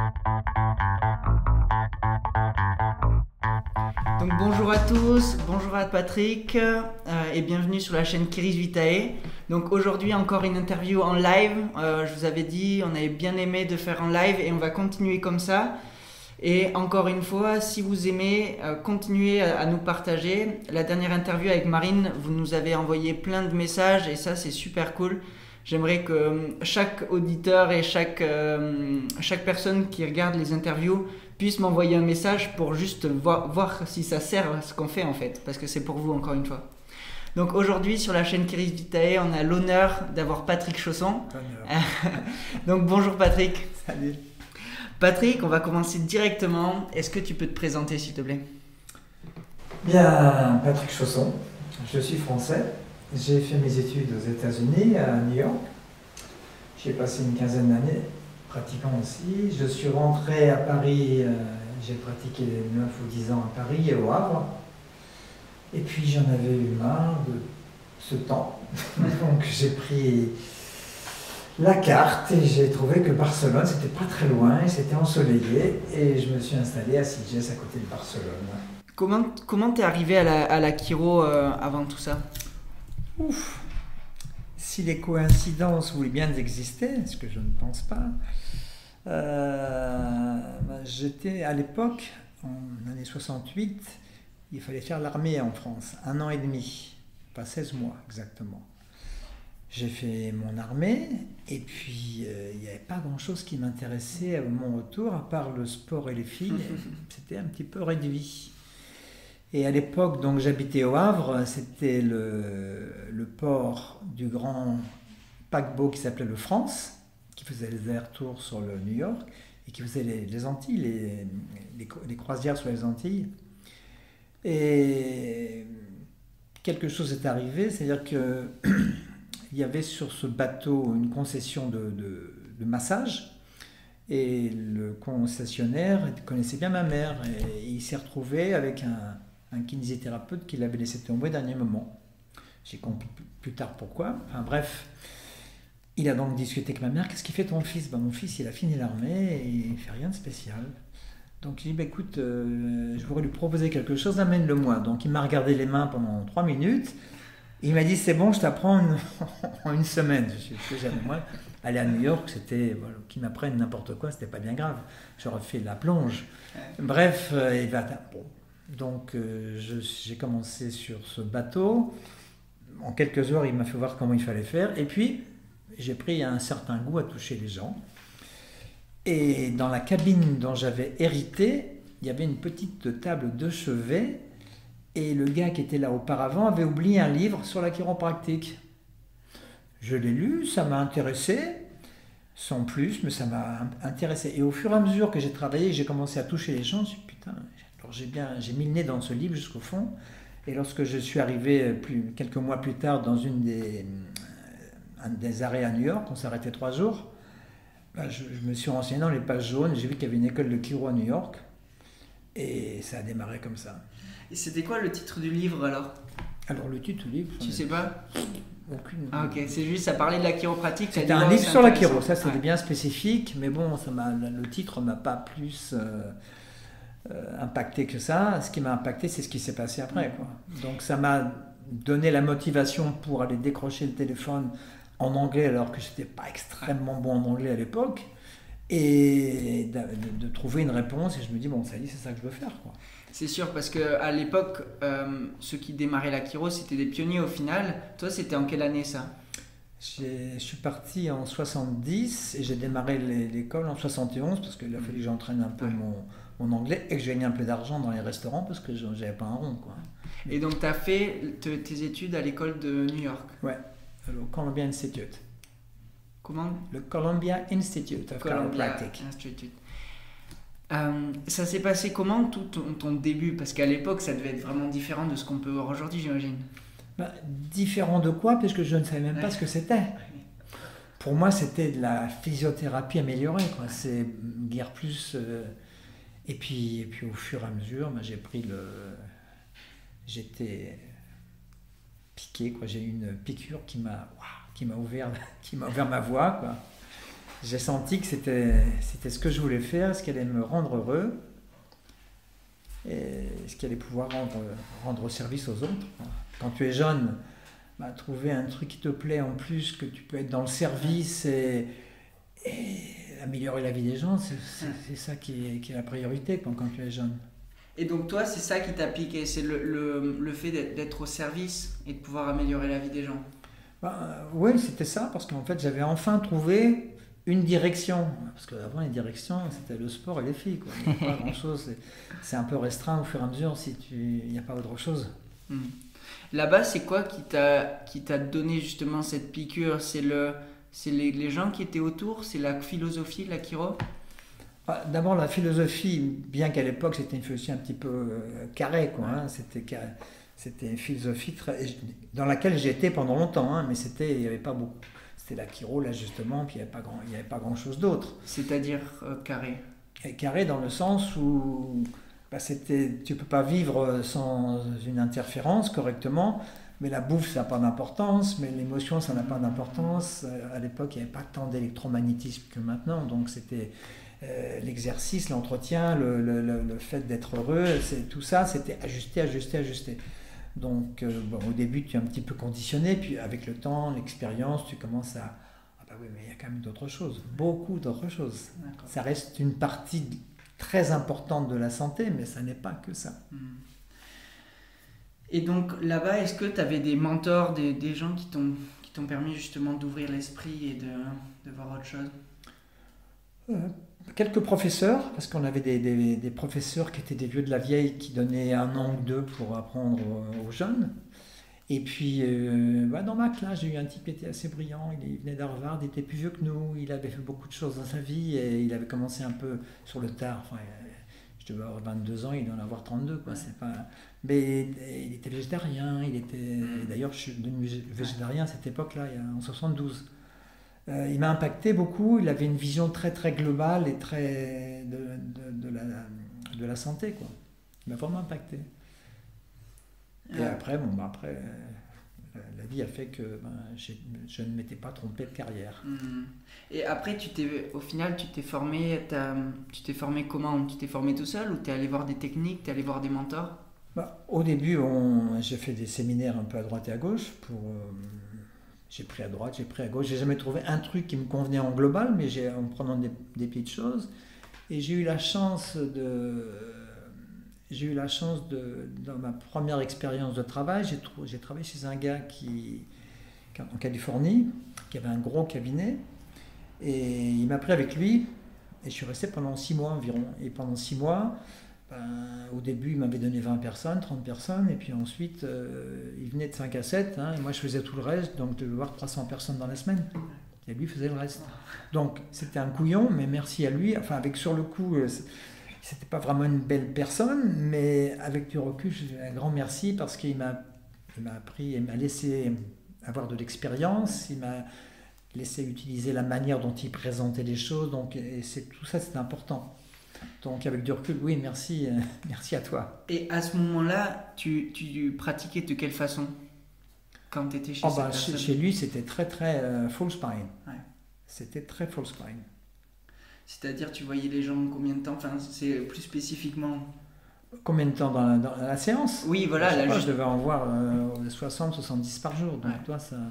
Donc bonjour à tous, bonjour à Patrick et bienvenue sur la chaîne Kiris Vitae. Donc aujourd'hui encore une interview en live. Je vous avais dit on avait bien aimé de faire en live et on va continuer comme ça. Et encore une fois, si vous aimez, continuez à nous partager. La dernière interview avec Marine, vous nous avez envoyé plein de messages et ça c'est super cool. J'aimerais que chaque auditeur et chaque personne qui regarde les interviews puisse m'envoyer un message pour juste voir si ça sert à ce qu'on fait en fait, parce que c'est pour vous encore une fois. Donc aujourd'hui sur la chaîne Kiris Vitae, on a l'honneur d'avoir Patrick Chausson. Donc bonjour Patrick. Salut. Patrick, on va commencer directement. Est-ce que tu peux te présenter s'il te plaît? Bien, Patrick Chausson, je suis français. J'ai fait mes études aux États-Unis, à New York. J'ai passé une quinzaine d'années pratiquant aussi. Je suis rentré à Paris, j'ai pratiqué 9 ou 10 ans à Paris et au Havre. Et puis j'en avais eu marre de ce temps. Donc j'ai pris la carte et j'ai trouvé que Barcelone, c'était pas très loin, c'était ensoleillé. Et je me suis installé à Sitges, à côté de Barcelone. Comment t'es arrivé à la chiro avant tout ça? Ouf. Si les coïncidences voulaient bien exister, ce que je ne pense pas, j'étais à l'époque, en année 68, il fallait faire l'armée en France, 1 an et demi, pas 16 mois exactement. J'ai fait mon armée et puis il n'y avait pas grand-chose qui m'intéressait à mon retour, à part le sport et les filles, c'était un petit peu réduit. Et à l'époque, donc j'habitais au Havre, c'était le port du grand paquebot qui s'appelait le France, qui faisait les allers-retours sur le New York et qui faisait les Antilles, les croisières sur les Antilles. Et quelque chose est arrivé, c'est-à-dire que il y avait sur ce bateau une concession de massage. Et le concessionnaire connaissait bien ma mère et il s'est retrouvé avec un kinésithérapeute qui l'avait laissé tomber au dernier moment. J'ai compris plus tard pourquoi. Enfin bref, il a donc discuté avec ma mère. Qu'est-ce qu'il fait ton fils? Mon fils, il a fini l'armée et il ne fait rien de spécial. Donc il dit, écoute, je voudrais lui proposer quelque chose, amène-le-moi. Donc il m'a regardé les mains pendant 3 minutes. Il m'a dit, c'est bon, je t'apprends en une semaine. Je suis plus jamais moi. Aller à New York, c'était, voilà, qu'ils m'apprennent n'importe quoi, c'était pas bien grave. J'aurais fait la plonge. Bref, il va... Bon. Donc j'ai commencé sur ce bateau. En quelques heures, il m'a fait voir comment il fallait faire. Et puis, j'ai pris un certain goût à toucher les gens. Et dans la cabine dont j'avais hérité, il y avait une petite table de chevet. Et le gars qui était là auparavant avait oublié un livre sur la chiropractique. Je l'ai lu, ça m'a intéressé, sans plus, mais ça m'a intéressé. Et au fur et à mesure que j'ai travaillé, j'ai commencé à toucher les gens, je me suis dit, putain, alors j'ai mis le nez dans ce livre jusqu'au fond. Et lorsque je suis arrivé quelques mois plus tard dans un des arrêts à New York, on s'arrêtait 3 jours, je me suis renseigné dans les pages jaunes, j'ai vu qu'il y avait une école de chiro à New York, et ça a démarré comme ça. Et c'était quoi le titre du livre alors? Alors le titre du livre... Tu sais pas? Aucune. Ah ok, c'est juste, ça parlait de la chiropratique. C'était un livre sur la chiro, ça c'était bien spécifique, mais bon, le titre m'a pas plus impacté que ça. Ce qui m'a impacté, c'est ce qui s'est passé après, quoi. Donc ça m'a donné la motivation pour aller décrocher le téléphone en anglais, alors que j'étais pas extrêmement bon en anglais à l'époque, et de trouver une réponse, et je me dis, bon, ça y est, c'est ça que je veux faire, quoi. C'est sûr, parce qu'à l'époque, ceux qui démarraient la chiro, c'était des pionniers au final. Toi, c'était en quelle année ça? Je suis parti en 70 et j'ai démarré l'école en 71 parce qu'il a fallu que j'entraîne un peu mon anglais et que je gagne un peu d'argent dans les restaurants parce que je n'avais pas un rond, quoi. Et donc, tu as fait tes études à l'école de New York? Ouais, le Columbia Institute. Comment? Le Columbia Institute of Chiropractic. Ça s'est passé comment tout ton début? Parce qu'à l'époque, ça devait être vraiment différent de ce qu'on peut voir aujourd'hui, j'imagine. Différent de quoi? Parce que je ne savais même pas ce que c'était. Pour moi, c'était de la physiothérapie améliorée, quoi. C'est guère plus... Et puis au fur et à mesure, j'étais piqué, quoi. J'ai eu une piqûre qui m'a ouvert ma voie, quoi. j'ai senti que c'était ce que je voulais faire, ce qui allait me rendre heureux et ce qui allait pouvoir rendre service aux autres. Quand tu es jeune, trouver un truc qui te plaît en plus, que tu peux être dans le service et améliorer la vie des gens, c'est ça qui est la priorité quand tu es jeune. Et donc toi, c'est ça qui t'a piqué, c'est le fait d'être au service et de pouvoir améliorer la vie des gens. Oui, c'était ça, parce qu'en fait, j'avais enfin trouvé une direction. Parce qu'avant, les directions, c'était le sport et les filles, quoi. Il n'y a pas grand-chose. C'est un peu restreint au fur et à mesure si il n'y a pas autre chose. Là-bas, c'est quoi qui t'a donné justement cette piqûre? C'est les gens qui étaient autour? C'est la philosophie, la chiro? D'abord, la philosophie, bien qu'à l'époque, c'était une philosophie un petit peu carrée, quoi. Hein. C'était une philosophie dans laquelle j'ai été pendant longtemps, hein, mais il n'y avait pas beaucoup. C'était la chiro, là, justement, puis il n'y avait pas grand-chose d'autre. C'est-à-dire carré? Et carré dans le sens où tu ne peux pas vivre sans une interférence correctement, mais la bouffe, ça n'a pas d'importance, mais l'émotion, ça n'a pas d'importance. À l'époque, il n'y avait pas tant d'électromagnétisme que maintenant, donc c'était l'exercice, l'entretien, le fait d'être heureux, tout ça, c'était ajuster. Donc, au début, tu es un petit peu conditionné, puis avec le temps, l'expérience, tu commences à... Ah bah oui, mais il y a quand même d'autres choses, beaucoup d'autres choses. D'accord. Ça reste une partie très importante de la santé, mais ça n'est pas que ça. Et donc, là-bas, est-ce que tu avais des mentors, des gens qui t'ont permis justement d'ouvrir l'esprit et de voir autre chose? Quelques professeurs, parce qu'on avait des professeurs qui étaient des vieux de la vieille qui donnaient 1 an ou 2 pour apprendre aux jeunes. Et puis, dans ma classe, j'ai eu un type qui était assez brillant, il venait d'Harvard, il était plus vieux que nous, il avait fait beaucoup de choses dans sa vie et il avait commencé un peu sur le tard. Enfin, je devais avoir 22 ans, il doit en avoir 32, quoi. C'est pas... Mais il était végétarien, d'ailleurs, je suis devenu végétarien à cette époque-là, en 72. Il m'a impacté beaucoup, il avait une vision très très globale et très de la santé, quoi. Il m'a vraiment impacté. Et après, la vie a fait que je ne m'étais pas trompé de carrière. Et après, au final, tu t'es formé comment? Tu t'es formé tout seul ou tu es allé voir des techniques, tu es allé voir des mentors? Au début, j'ai fait des séminaires un peu à droite et à gauche j'ai pris à droite, j'ai pris à gauche. J'ai jamais trouvé un truc qui me convenait en global, mais en prenant des petites choses. Et j'ai eu la chance dans ma première expérience de travail, j'ai travaillé chez un gars en Californie, qui avait un gros cabinet. Et il m'a pris avec lui, et je suis resté pendant 6 mois environ. Et pendant 6 mois, au début, il m'avait donné 20 personnes, 30 personnes, et puis ensuite, il venait de 5 à 7, hein, et moi je faisais tout le reste, donc je devais voir 300 personnes dans la semaine. Et lui faisait le reste. Donc c'était un couillon, mais merci à lui. Enfin, sur le coup, c'était pas vraiment une belle personne, mais avec du recul, je lui dis un grand merci parce qu'il m'a appris, il m'a laissé avoir de l'expérience, il m'a laissé utiliser la manière dont il présentait les choses, donc tout ça, c'est important. Donc avec du recul, oui, merci à toi. Et à ce moment-là, tu pratiquais de quelle façon quand tu étais chez cette personne? Chez lui, c'était très très full spine. Ouais. C'était très full spine. C'est-à-dire, tu voyais les gens combien de temps? Enfin, c'est plus spécifiquement... Combien de temps dans la séance? Oui, voilà. Je devais en voir 60-70 par jour. Donc toi, ça...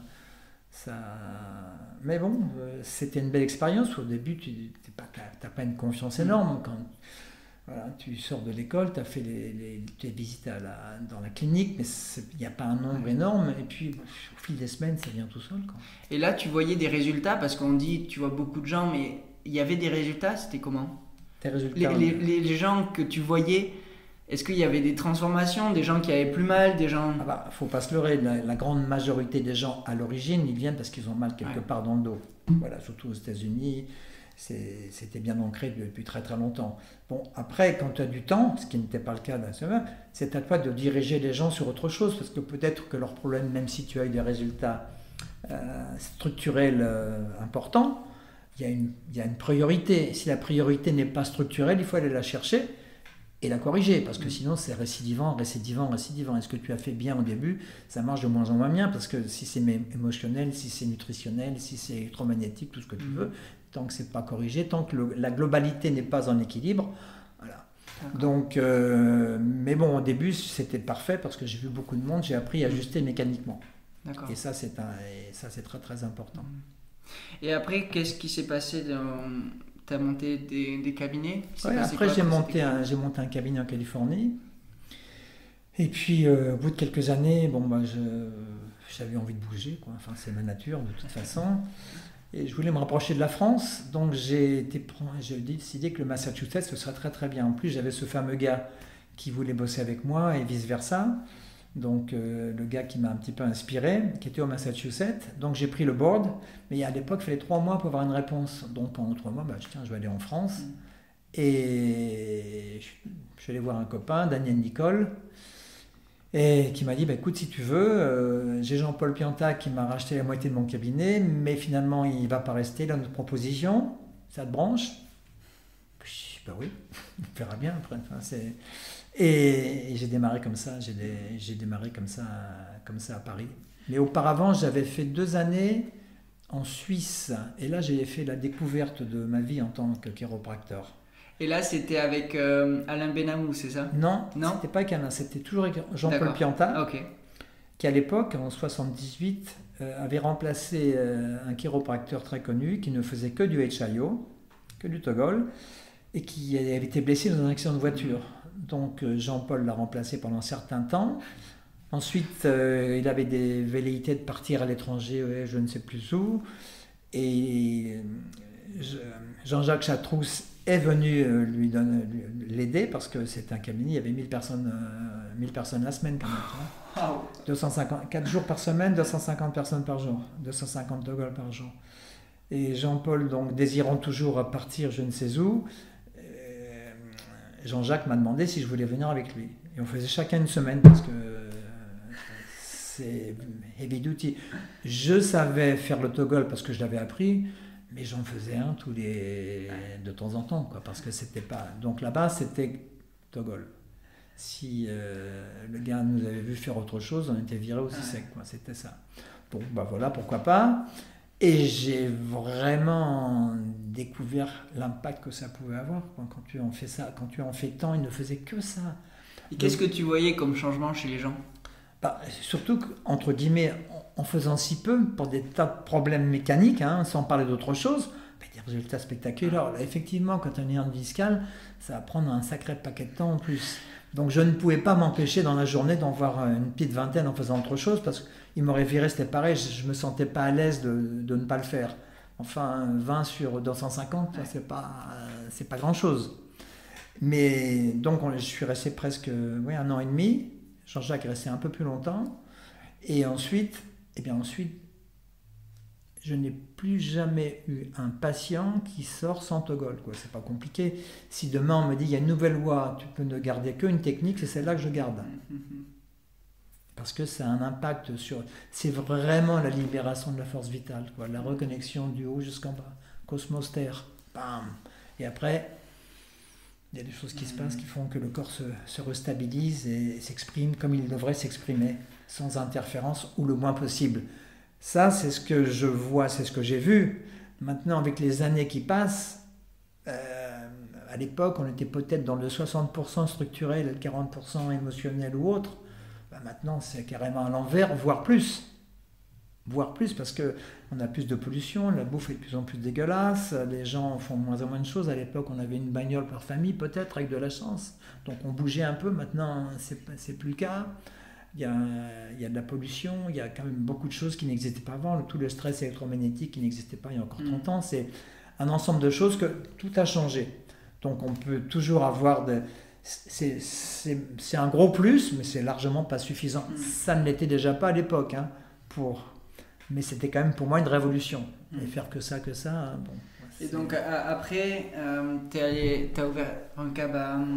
Mais bon, c'était une belle expérience. Au début, tu n'as pas une confiance énorme. Quand tu sors de l'école, tu as fait tes visites dans la clinique, mais il n'y a pas un nombre énorme. Et puis, au fil des semaines, ça vient tout seul, quoi. Et là, tu voyais des résultats, parce qu'on dit, tu vois beaucoup de gens, mais il y avait des résultats, c'était comment? Des résultats, les gens que tu voyais, est-ce qu'il y avait des transformations, des gens qui avaient plus mal, des gens... faut pas se leurrer, la grande majorité des gens, à l'origine, ils viennent parce qu'ils ont mal quelque part dans le dos. Voilà, surtout aux États-Unis, c'était bien ancré depuis très très longtemps. Bon, après, quand tu as du temps, ce qui n'était pas le cas d'un seul, c'est à toi de diriger les gens sur autre chose, parce que peut-être que leur problème, même si tu as eu des résultats structurels importants, il y a une priorité. Si la priorité n'est pas structurelle, il faut aller la chercher et la corriger, parce que sinon c'est récidivant. Est-ce que tu as fait bien au début? Ça marche de moins en moins bien, parce que si c'est émotionnel, si c'est nutritionnel, si c'est électromagnétique, tout ce que tu veux, tant que c'est pas corrigé, tant que la globalité n'est pas en équilibre. Voilà. Donc, mais bon, au début, c'était parfait parce que j'ai vu beaucoup de monde, j'ai appris à ajuster mécaniquement. D'accord. Et ça, c'est très très important. Et après, qu'est-ce qui s'est passé tu as monté des cabinets? Ouais, après, j'ai monté un cabinet en Californie. Et puis, au bout de quelques années, bon, j'avais envie de bouger, quoi. Enfin, c'est ma nature de toute façon. Et je voulais me rapprocher de la France, donc j'ai décidé que le Massachusetts, ce serait très très bien. En plus, j'avais ce fameux gars qui voulait bosser avec moi et vice-versa. Donc, le gars qui m'a un petit peu inspiré, qui était au Massachusetts. Donc, j'ai pris le board, mais à l'époque, il fallait 3 mois pour avoir une réponse. Donc, pendant 3 mois, tiens, je vais aller en France. Et je suis allé voir un copain, Daniel Nicole, et qui m'a dit, écoute, si tu veux, j'ai Jean-Paul Pianta qui m'a racheté la moitié de mon cabinet, mais finalement, il ne va pas rester dans notre proposition. Ça te branche? Je dis, oui, on verra bien après. Enfin, et j'ai démarré comme ça, comme ça à Paris. Mais auparavant, j'avais fait 2 années en Suisse, et là, j'ai fait la découverte de ma vie en tant que chiropracteur. Et là, c'était avec Alain Benamou, c'est ça? Non, c'était pas avec Alain, c'était toujours avec Jean-Paul Pianta, qui à l'époque, en 78, avait remplacé un chiropracteur très connu qui ne faisait que du HIO, que du Togol, et qui avait été blessé dans un accident de voiture. Donc Jean-Paul l'a remplacé pendant un certain temps. Ensuite, il avait des velléités de partir à l'étranger, je ne sais plus où. Et Jean-Jacques Chatrousse est venu l'aider parce que c'était un cabinet, il y avait 1000 personnes la semaine quand même. Wow. 4 jours par semaine, 250 personnes par jour, 250 Togol par jour. Et Jean-Paul, donc désirant toujours partir je ne sais où, Jean-Jacques m'a demandé si je voulais venir avec lui. Et on faisait chacun une semaine parce que c'est heavy duty. Je savais faire le Togol parce que je l'avais appris, mais j'en faisais un de temps en temps, quoi, parce que c'était pas. Donc là-bas, c'était Togol. Si le gars nous avait vu faire autre chose, on était viré aussi sec, quoi. C'était ça. Bon, voilà, pourquoi pas. Et j'ai vraiment découvert l'impact que ça pouvait avoir quand tu en fais ça, quand tu en fais tant, il ne faisait que ça. Et qu'est-ce que tu voyais comme changement chez les gens? Surtout qu'entre guillemets, en faisant si peu, pour des tas de problèmes mécaniques, sans parler d'autre chose, des résultats spectaculaires. Là, effectivement, quand on est en discale, ça va prendre un sacré paquet de temps en plus. Donc je ne pouvais pas m'empêcher dans la journée d'en voir une petite vingtaine en faisant autre chose, parce qu'il m'aurait viré, c'était pareil, je ne me sentais pas à l'aise de ne pas le faire. Enfin, 20 sur 250, c'est pas grand-chose. Mais donc je suis resté presque 1 an et demi. Jean-Jacques est resté un peu plus longtemps. Et ensuite, je n'ai plus jamais eu un patient qui sort sans Togol, quoi. C'est pas compliqué. Si demain on me dit il y a une nouvelle loi, tu peux ne garder qu'une technique, c'est celle-là que je garde. Parce que ça a un impact sur. C'est vraiment la libération de la force vitale, quoi. La reconnexion du haut jusqu'en bas. Cosmos Terre. Bam. Et après, il y a des choses qui se passent qui font que le corps se restabilise et s'exprime comme il devrait s'exprimer, sans interférence ou le moins possible. Ça, c'est ce que je vois, c'est ce que j'ai vu. Maintenant, avec les années qui passent, à l'époque, on était peut-être dans le 60% structurel et le 40% émotionnel ou autre. Maintenant, c'est carrément à l'envers, voire plus. Voire plus, parce qu'on a plus de pollution, la bouffe est de plus en plus dégueulasse, les gens font moins en moins de choses. À l'époque, on avait une bagnole par famille, peut-être, avec de la chance. Donc on bougeait un peu, maintenant, c'est plus le cas. Il y a de la pollution, il y a quand même beaucoup de choses qui n'existaient pas avant. Tout le stress électromagnétique qui n'existait pas il y a encore 30 ans. C'est un ensemble de choses que tout a changé. Donc on peut toujours avoir c'est un gros plus, mais c'est largement pas suffisant. Ça ne l'était déjà pas à l'époque, mais c'était quand même pour moi une révolution. Et faire que ça, bon. Et donc après, t'as ouvert un cab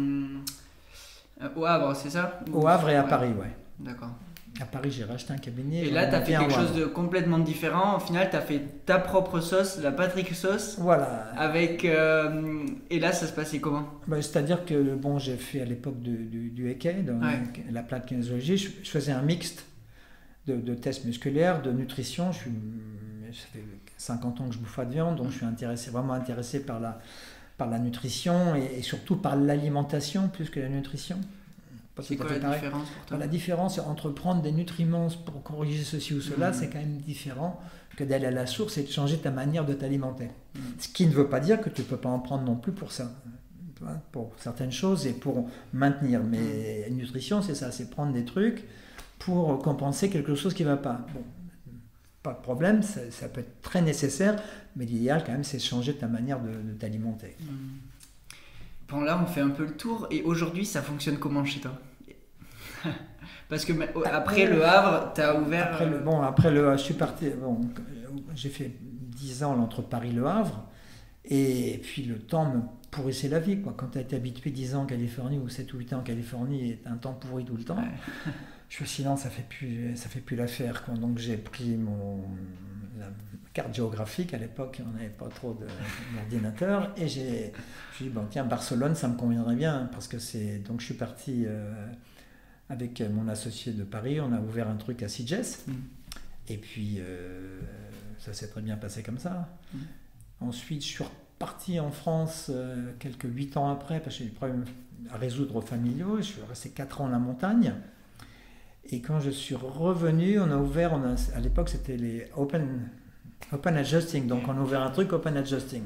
au Havre, c'est ça? Au Havre et à Paris, ouais. D'accord. À Paris, j'ai racheté un cabinet. Et là, tu as fait quelque chose de complètement différent. Au final, tu as fait ta propre sauce, la Patrick sauce. Voilà. Avec, et là, ça se passait comment? C'est-à-dire que j'ai fait à l'époque du EKE, la plaque kinésiologie, je faisais un mixte de tests musculaires, de nutrition. Je ça fait 50 ans que je bouffe pas de viande, donc je suis vraiment intéressé par la nutrition et surtout par l'alimentation plus que la nutrition. C'est quoi la différence pour toi? La différence entre prendre des nutriments pour corriger ceci ou cela, c'est quand même différent que d'aller à la source et de changer ta manière de t'alimenter. Ce qui ne veut pas dire que tu ne peux pas en prendre non plus pour ça, pour certaines choses et pour maintenir. Mais la nutrition, c'est ça, c'est prendre des trucs pour compenser quelque chose qui ne va pas. Bon, pas de problème, ça peut être très nécessaire, mais l'idéal quand même, c'est de changer ta manière de t'alimenter. Bon, là, on fait un peu le tour. Et aujourd'hui, ça fonctionne comment chez toi? Parce que après Le Havre, tu as ouvert... Après le Havre, je suis parti... j'ai fait 10 ans entre Paris et Le Havre. Et puis le temps me pourrissait la vie, quoi. Quand tu as été habitué 10 ans en Californie ou 7 ou 8 ans en Californie et un temps pourri tout le temps, je me suis dit non, ça fait plus l'affaire, quoi. Donc j'ai pris la carte géographique. À l'époque, on n'avait pas trop d'ordinateur. Et je me suis dit, bon, tiens, Barcelone, ça me conviendrait bien. Parce que donc je suis parti avec mon associé de Paris. On a ouvert un truc à Sitges. Et puis, ça s'est très bien passé comme ça. Ensuite, je suis reparti en France quelques 8 ans après, parce que j'ai des problèmes à résoudre familiaux. Je suis resté 4 ans à la montagne. Et quand je suis revenu, on a ouvert, à l'époque c'était les Open Adjusting, donc on a ouvert un truc Open Adjusting.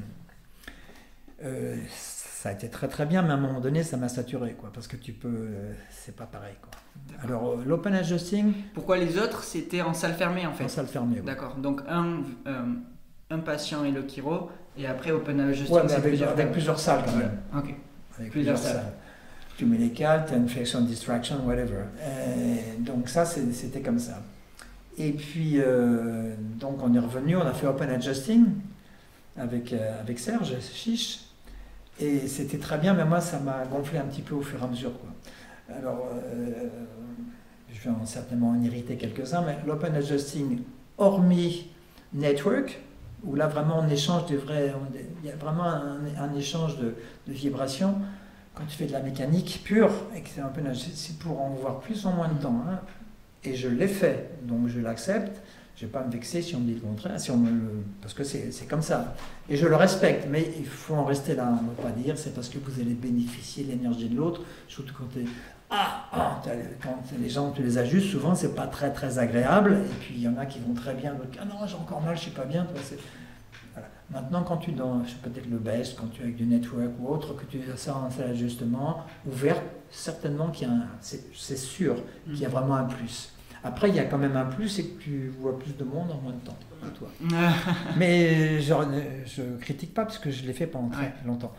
Ça a été très très bien, mais à un moment donné ça m'a saturé, quoi, parce que c'est pas pareil, quoi. Alors l'Open Adjusting... Pourquoi les autres c'était en salle fermée en fait? En salle fermée, oui. D'accord, donc un patient et le chiro, et après Open Adjusting... Ouais, mais avec plusieurs salles quand même. Ok. Avec plusieurs salles. Tu mets les cales, tu as infection, distraction, whatever. Donc ça, c'était comme ça. Et puis, donc on est revenu, on a fait Open Adjusting avec Serge Chiche. Et c'était très bien, mais moi, ça m'a gonflé un petit peu au fur et à mesure, quoi. Alors, je vais certainement en irriter quelques-uns, mais l'Open Adjusting, hormis Network, où là, vraiment, on échange il y a vraiment un échange de vibrations. Quand tu fais de la mécanique pure, et que c'est un peu, c'est pour en voir plus en moins de temps. Hein. Et je l'ai fait, donc je l'accepte. Je ne vais pas me vexer si on me dit le contraire, parce que c'est comme ça. Et je le respecte, mais il faut en rester là. On ne va pas dire c'est parce que vous allez bénéficier de l'énergie de l'autre. Surtout quand quand les gens, tu les ajustes, souvent, c'est pas très très agréable. Et puis il y en a qui vont très bien, d'autres ah non, j'ai encore mal, je ne suis pas bien. Voilà. Maintenant, quand tu peut-être le best, quand tu es avec du network ou autre, que tu as ça en salle d'ajustement ouvert, certainement c'est sûr qu'il y a vraiment un plus. Après, il y a quand même un plus, c'est que tu vois plus de monde en moins de temps que toi. Mais je ne critique pas parce que je l'ai fait pendant très longtemps.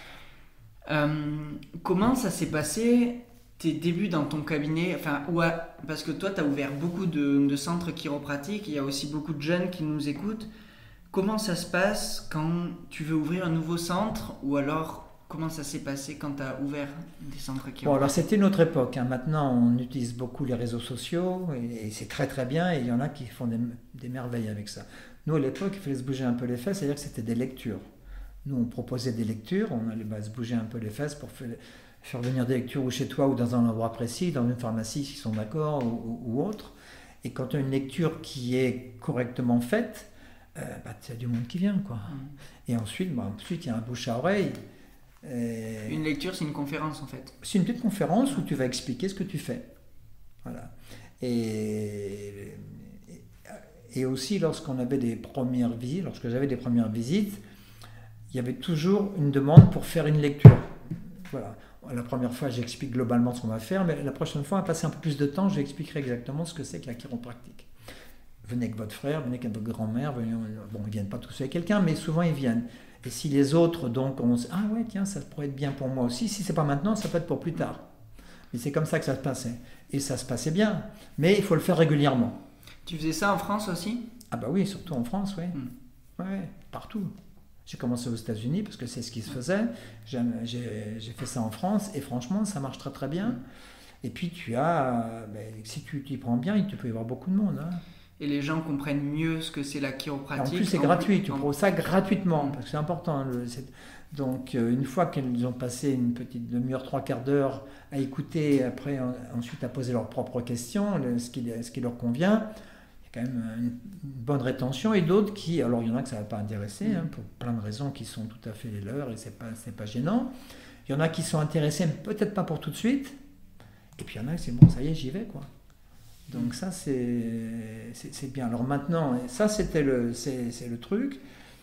Comment ça s'est passé tes débuts dans ton cabinet, parce que toi, tu as ouvert beaucoup de centres chiropratiques, il y a aussi beaucoup de jeunes qui nous écoutent. Comment ça se passe quand tu veux ouvrir un nouveau centre, ou alors comment ça s'est passé quand tu as ouvert des centres chiropratiques? Bon, alors c'était une autre époque. Hein. Maintenant, on utilise beaucoup les réseaux sociaux et c'est très très bien. Et il y en a qui font des merveilles avec ça. Nous, à l'époque, il fallait se bouger un peu les fesses, c'est-à-dire que c'était des lectures. Nous, on proposait des lectures, on allait se bouger un peu les fesses pour faire venir des lectures ou chez toi ou dans un endroit précis, dans une pharmacie s'ils sont d'accord ou autre. Et quand tu as une lecture qui est correctement faite, il y a du monde qui vient, quoi. Et ensuite, il y a un bouche à oreille. Une lecture, c'est une conférence en fait. C'est une petite conférence où tu vas expliquer ce que tu fais. Voilà. Et aussi, lorsque j'avais des premières visites, il y avait toujours une demande pour faire une lecture. Voilà. La première fois, j'explique globalement ce qu'on va faire, mais la prochaine fois, on va passer un peu plus de temps, je vais expliquer exactement ce que c'est que la chiropractique. Venez avec votre frère, venez avec votre grand-mère, ils ne viennent pas tous avec quelqu'un, mais souvent ils viennent. Et si les autres, donc, on se dit, ah ouais, tiens, ça pourrait être bien pour moi aussi, si c'est pas maintenant, ça peut être pour plus tard. Mais c'est comme ça que ça se passait. Et ça se passait bien, mais il faut le faire régulièrement. Tu faisais ça en France aussi? Ah bah oui, surtout en France, oui. Ouais, partout. J'ai commencé aux États-Unis parce que c'est ce qui se faisait. J'ai fait ça en France et franchement, ça marche très très bien. Et puis si tu t'y prends bien, tu peux y avoir beaucoup de monde. Hein. Et les gens comprennent mieux ce que c'est la chiropratique. En plus, c'est gratuit. Tu prends ça gratuitement parce que c'est important. Hein, donc, une fois qu'ils ont passé une petite demi-heure, 3/4 d'heure à écouter, après, ensuite à poser leurs propres questions, ce qui leur convient, quand même une bonne rétention, et d'autres qui, alors il y en a que ça ne va pas intéresser, pour plein de raisons qui sont tout à fait les leurs, et c'est pas gênant. Il y en a qui sont intéressés, mais peut-être pas pour tout de suite, et puis il y en a qui c'est bon, ça y est, j'y vais, quoi. Donc ça, c'est bien. Alors maintenant, ça c'est le truc,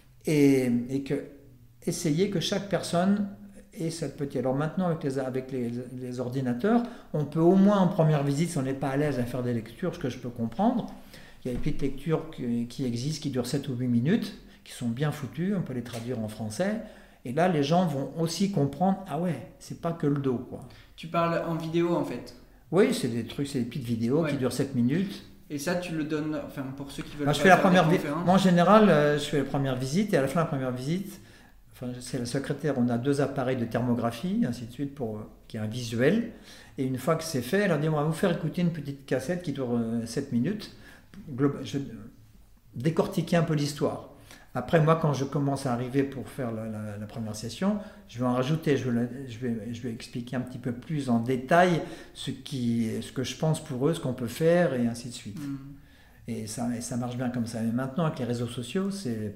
et que essayer que chaque personne ait cette petite... Alors maintenant, avec les ordinateurs, on peut au moins en première visite, si on n'est pas à l'aise à faire des lectures, ce que je peux comprendre. Il y a des petites lectures qui existent, qui durent 7 ou 8 minutes, qui sont bien foutues, on peut les traduire en français, et là, les gens vont aussi comprendre, ah ouais, c'est pas que le dos, quoi. Tu parles en vidéo, en fait? Oui, c'est des petites vidéos qui durent 7 minutes. Et ça, tu le donnes, enfin, pour ceux qui veulent Moi, je fais la première visite. Moi, en général, je fais la première visite, et à la fin de la première visite, c'est la secrétaire, on a 2 appareils de thermographie, ainsi de suite, qui est un visuel. Et une fois que c'est fait, elle a dit, on va vous faire écouter une petite cassette qui dure 7 minutes. Je décortiquer un peu l'histoire. Après, moi, quand je commence à arriver pour faire la première session, je vais en rajouter, je vais expliquer un petit peu plus en détail ce que je pense pour eux, ce qu'on peut faire, et ainsi de suite. Et ça marche bien comme ça. Mais maintenant, avec les réseaux sociaux,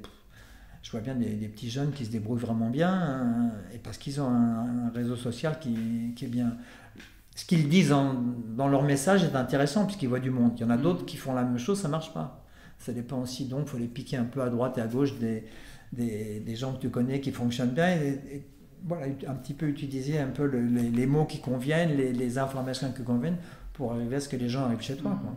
je vois bien des petits jeunes qui se débrouillent vraiment bien, et parce qu'ils ont un réseau social qui est bien. Ce qu'ils disent dans leur message est intéressant, puisqu'ils voient du monde. Il y en a d'autres qui font la même chose, ça ne marche pas. Ça dépend aussi, donc il faut les piquer un peu à droite et à gauche des gens que tu connais qui fonctionnent bien, et voilà, un petit peu utiliser un peu les mots qui conviennent, les informations qui conviennent, pour arriver à ce que les gens arrivent chez toi, quoi.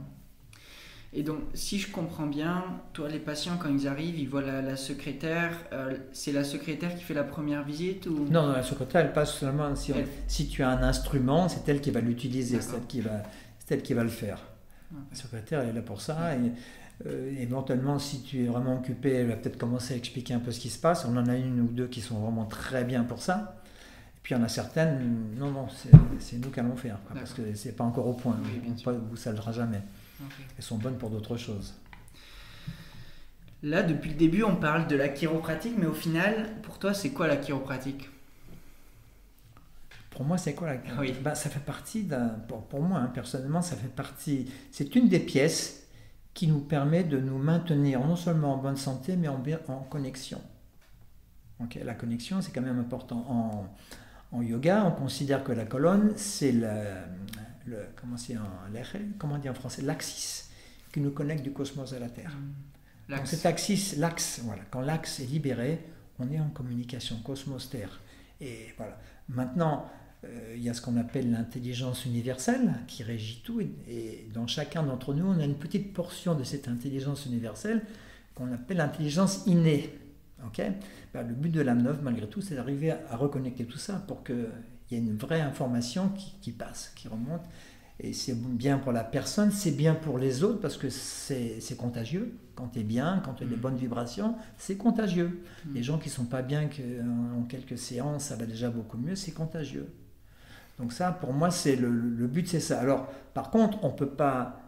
Et donc, si je comprends bien, toi, les patients, quand ils arrivent, ils voient la secrétaire. C'est la secrétaire qui fait la première visite ou... Non, la secrétaire, elle passe seulement... Si tu as un instrument, c'est elle qui va l'utiliser, c'est elle qui va le faire. Okay. La secrétaire, elle est là pour ça. Et éventuellement, si tu es vraiment occupé, elle va peut-être commencer à expliquer un peu ce qui se passe. On en a une ou deux qui sont vraiment très bien pour ça. Et puis, il y en a certaines, non, c'est nous qui allons faire, quoi, parce que c'est pas encore au point. Oui, ça ne le sera jamais. Okay. Elles sont bonnes pour d'autres choses. Là, depuis le début, on parle de la chiropratique, mais au final, pour toi, c'est quoi la chiropratique? Pour moi, c'est quoi la chiropratique? Ça fait partie pour moi, personnellement, ça fait partie... C'est une des pièces qui nous permet de nous maintenir non seulement en bonne santé, mais en connexion. Okay, la connexion, c'est quand même important. En yoga, on considère que la colonne, c'est comment on dit en français, l'axis qui nous connecte du cosmos à la Terre. Donc cet l'axe, voilà, quand l'axe est libéré, on est en communication cosmos-Terre. Et voilà. Maintenant, il y a ce qu'on appelle l'intelligence universelle qui régit tout, et dans chacun d'entre nous, on a une petite portion de cette intelligence universelle qu'on appelle l'intelligence innée. Okay, le but de l'âme neuve, malgré tout, c'est d'arriver à reconnecter tout ça pour qu'il y ait une vraie information qui passe, qui remonte. Et c'est bien pour la personne, c'est bien pour les autres, parce que c'est contagieux. Quand tu es bien, quand tu as des bonnes vibrations, c'est contagieux. Les gens qui ne sont pas bien, en quelques séances, ça va déjà beaucoup mieux, c'est contagieux. Donc ça, pour moi, c'est le but, c'est ça. Alors, par contre, on ne peut pas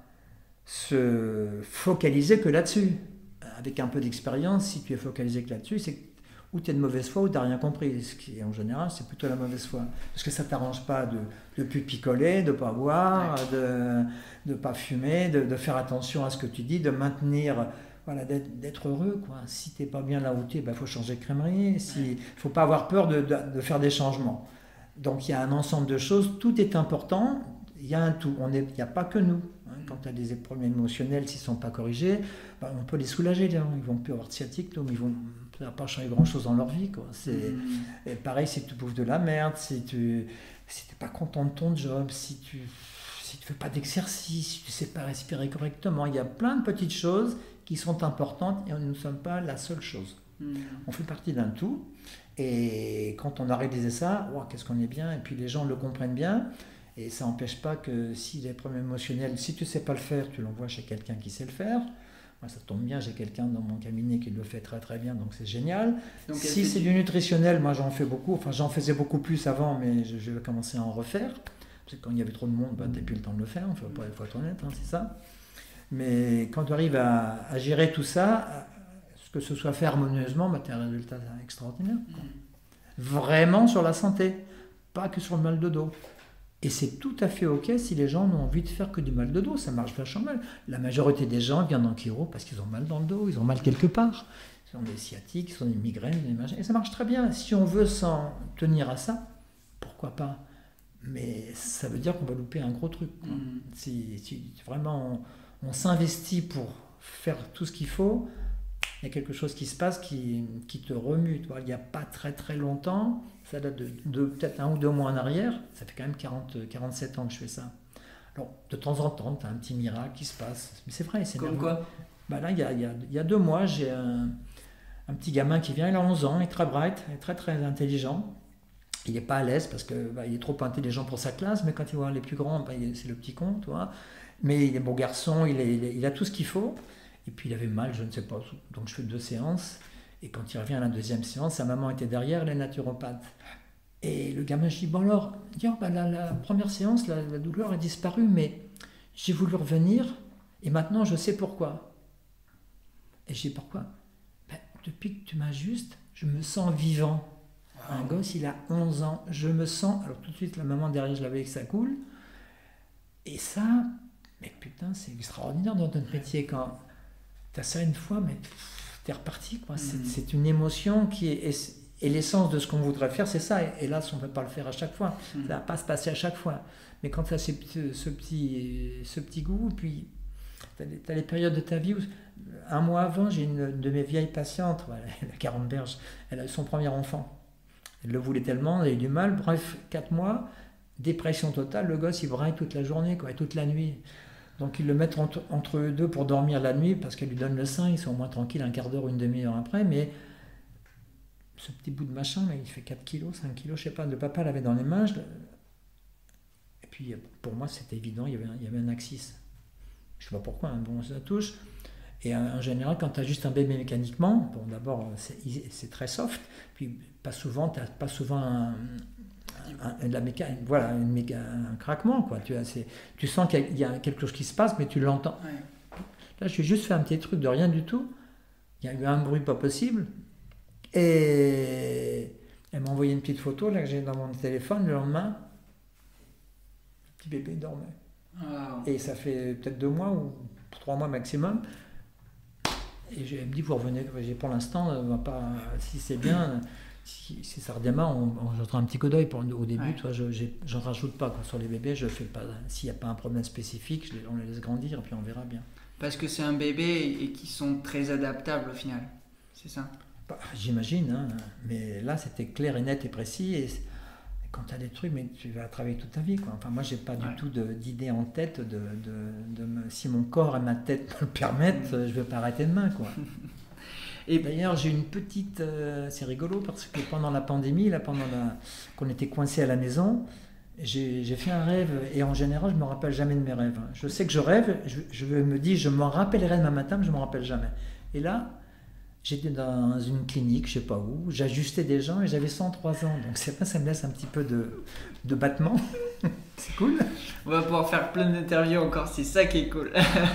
se focaliser que là-dessus. Avec un peu d'expérience, si tu es focalisé que là-dessus, c'est ou tu es de mauvaise foi ou tu n'as rien compris. Ce qui, en général, c'est plutôt la mauvaise foi. Parce que ça ne t'arrange pas de ne plus picoler, de ne pas boire, de ne pas fumer, de faire attention à ce que tu dis, de maintenir, voilà, d'être heureux, quoi. Si tu n'es pas bien là où tu es, faut changer de crèmerie. Il ne faut pas avoir peur de faire des changements. Donc il y a un ensemble de choses, tout est important, il y a un tout, il n'y a pas que nous. Quand tu as des problèmes émotionnels, s'ils ne sont pas corrigés, on peut les soulager. Ils ne vont plus avoir de sciatique, mais ça ne va pas changer grand-chose dans leur vie, quoi. Et pareil, si tu bouffes de la merde, si tu n'es pas content de ton job, si tu ne fais pas d'exercice, si tu ne sais pas respirer correctement, il y a plein de petites choses qui sont importantes et nous ne sommes pas la seule chose. On fait partie d'un tout. Et quand on a réalisé ça, qu'est-ce qu'on est bien, et puis les gens le comprennent bien. Et ça n'empêche pas que si les problèmes émotionnels, si tu ne sais pas le faire, tu l'envoies chez quelqu'un qui sait le faire. Moi, ça tombe bien, j'ai quelqu'un dans mon cabinet qui le fait très très bien, donc c'est génial. Donc, si c'est du nutritionnel, moi j'en fais beaucoup, enfin j'en faisais beaucoup plus avant, mais je vais commencer à en refaire. Parce que quand il y avait trop de monde, tu n'as plus le temps de le faire, il faut être honnête, c'est ça. Mais quand tu arrives à gérer tout ça, que ce soit fait harmonieusement, tu as un résultat extraordinaire. Vraiment sur la santé, pas que sur le mal de dos. Et c'est tout à fait OK si les gens n'ont envie de faire que du mal de dos, ça marche vachement mal. La majorité des gens viennent en chiro parce qu'ils ont mal dans le dos, ils ont mal quelque part. Ils ont des sciatiques, ils ont des migraines, des machins, et ça marche très bien. Si on veut s'en tenir à ça, pourquoi pas? Mais ça veut dire qu'on va louper un gros truc. Si vraiment on s'investit pour faire tout ce qu'il faut, il y a quelque chose qui se passe qui te remue. Il n'y a pas très très longtemps, ça date de peut-être 1 ou 2 mois en arrière, ça fait quand même 47 ans que je fais ça. Alors de temps en temps, tu as un petit miracle qui se passe. Mais c'est vrai, c'est Comme nerveux. quoi? Là, il y a 2 mois, j'ai un petit gamin qui vient, il a 11 ans, il est très bright, il est très très intelligent. Il n'est pas à l'aise parce qu'il est trop intelligent pour sa classe, mais quand il voit les plus grands, c'est le petit con, tu vois. Mais il est bon garçon, il a tout ce qu'il faut. Et puis il avait mal, je ne sais pas, donc je fais 2 séances. Et quand il revient à la 2e séance, sa maman était derrière, elle est naturopathe. Et le gamin, je dis, bon alors, la première séance, la douleur a disparu, mais j'ai voulu revenir, et maintenant je sais pourquoi. Et je dis, pourquoi? Depuis que tu m'ajustes, je me sens vivant. Un gosse, il a 11 ans, je me sens... Alors tout de suite, la maman derrière, je l'avais que ça coule. Et ça, mais putain, c'est extraordinaire dans notre métier. Quand tu as ça une fois, mais t'es reparti, quoi. C'est une émotion qui est... Et l'essence de ce qu'on voudrait faire, c'est ça. Et là, on ne peut pas le faire à chaque fois. Ça ne va pas se passer à chaque fois. Mais quand tu as ce petit goût, puis tu as les périodes de ta vie où... Un mois avant, j'ai une de mes vieilles patientes, elle a 40 berges, elle a eu son premier enfant. Elle le voulait tellement, elle a eu du mal. Bref, 4 mois, dépression totale. Le gosse, il braille toute la journée, quoi, et toute la nuit. Donc ils le mettent entre eux deux pour dormir la nuit parce qu'elle lui donne le sein. Ils sont au moins tranquilles un quart d'heure ou une demi-heure après. Mais ce petit bout de machin, là, il fait 4 kilos, 5 kilos, je sais pas. Le papa l'avait dans les mains. Et puis pour moi, c'était évident, il y avait un axis. Je sais pas pourquoi, hein, bon, ça touche. Et en général, quand tu as juste un bébé mécaniquement, bon, d'abord, c'est très soft. Puis pas souvent, tu n'as pas souvent un craquement, quoi. Tu sens qu'il y a quelque chose qui se passe, mais tu l'entends. Ouais. Là, je vais juste faire un petit truc de rien du tout. Il y a eu un bruit pas possible. Et elle m'a envoyé une petite photo là, que j'ai dans mon téléphone. Le lendemain, le petit bébé dormait. Wow. Et ça fait peut-être 2 mois ou 3 mois maximum. Et elle me dit, vous revenez. Pour l'instant, si c'est bien, si ça redémarre, on jettera un petit coup d'œil au début. Ouais. Toi, j'en rajoute pas quoi. Sur les bébés. Je fais pas. S'il n'y a pas un problème spécifique, on les laisse grandir et puis on verra bien. Parce que c'est un bébé et qui sont très adaptables au final. C'est ça? J'imagine, hein. Mais là, c'était clair et net et précis. Et quand tu as des trucs, mais tu vas travailler toute ta vie, quoi. Enfin, moi, j'ai pas du tout d'idée en tête si mon corps et ma tête me le permettent, je vais pas arrêter demain, quoi. Et d'ailleurs, j'ai une petite... c'est rigolo parce que pendant la pandémie, qu'on était coincé à la maison, j'ai fait un rêve et en général, je me rappelle jamais de mes rêves. Je sais que je rêve, je me dis, je m'en rappellerai demain matin, mais je m'en rappelle jamais. Et là, j'étais dans une clinique, je sais pas où, j'ajustais des gens et j'avais 103 ans. Donc c'est vrai, ça me laisse un petit peu de battement. C'est cool. On va pouvoir faire plein d'interviews encore, c'est ça qui est cool.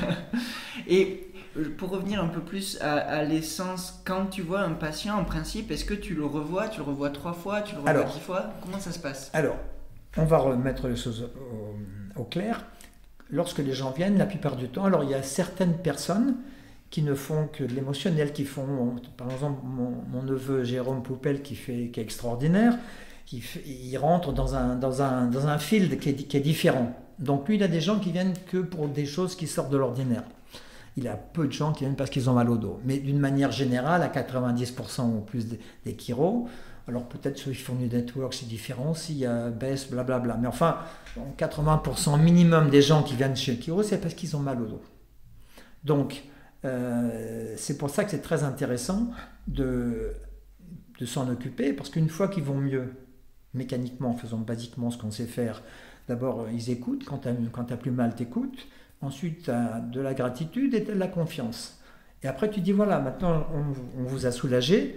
Et pour revenir un peu plus à l'essence, quand tu vois un patient, en principe, est-ce que tu le revois 3 fois, tu le revois 10 fois? Comment ça se passe? Alors, on va remettre les choses au clair. Lorsque les gens viennent, la plupart du temps, alors il y a certaines personnes qui ne font que de l'émotionnel, qui font, par exemple, mon neveu Jérôme Poupel qui est extraordinaire, il rentre dans un field qui est différent. Donc lui, il a des gens qui viennent que pour des choses qui sortent de l'ordinaire. Il a peu de gens qui viennent parce qu'ils ont mal au dos. Mais d'une manière générale, à 90% ou plus des chiros, alors peut-être ceux qui font du network, c'est différent, s'il y a baisse, blablabla. Mais enfin, 80% minimum des gens qui viennent chez le chiro, c'est parce qu'ils ont mal au dos. Donc, c'est pour ça que c'est très intéressant de s'en occuper, parce qu'une fois qu'ils vont mieux, mécaniquement, en faisant basiquement ce qu'on sait faire, d'abord ils écoutent, quand tu as plus mal, t'écoutes, ensuite tu as de la gratitude et de la confiance. Et après tu dis voilà, maintenant on vous a soulagé,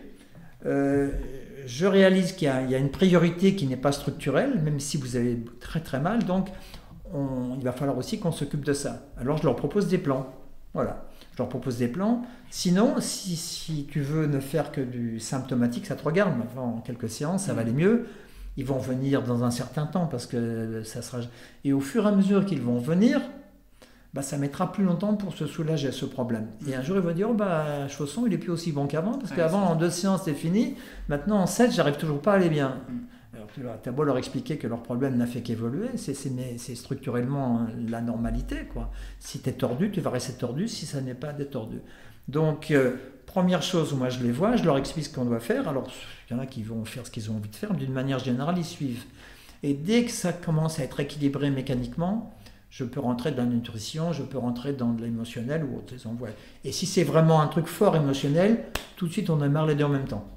je réalise qu'il y a une priorité qui n'est pas structurelle, même si vous avez très très mal, donc il va falloir aussi qu'on s'occupe de ça. Alors je leur propose des plans, voilà. Je leur propose des plans. Sinon, si tu veux ne faire que du symptomatique, ça te regarde. En quelques séances, ça va aller mieux. ils vont venir dans un certain temps parce que ça sera... Et au fur et à mesure qu'ils vont venir, bah, ça mettra plus longtemps pour se soulager ce problème. Et un jour, ils vont dire, oh, bah, Chausson, il est plus aussi bon qu'avant, parce qu'avant, en 2 séances, c'est fini. Maintenant, en 7, j'arrive toujours pas à aller bien. Alors, tu as beau leur expliquer que leur problème n'a fait qu'évoluer, c'est structurellement la normalité, quoi. Si tu es tordu, tu vas rester tordu si ça n'est pas détordu. Donc, première chose, moi je les vois, je leur explique ce qu'on doit faire. Alors, il y en a qui vont faire ce qu'ils ont envie de faire, mais d'une manière générale, ils suivent. Et dès que ça commence à être équilibré mécaniquement, je peux rentrer dans la nutrition, je peux rentrer dans de l'émotionnel ou autre. Et si c'est vraiment un truc fort émotionnel, tout de suite on démarre les deux en même temps.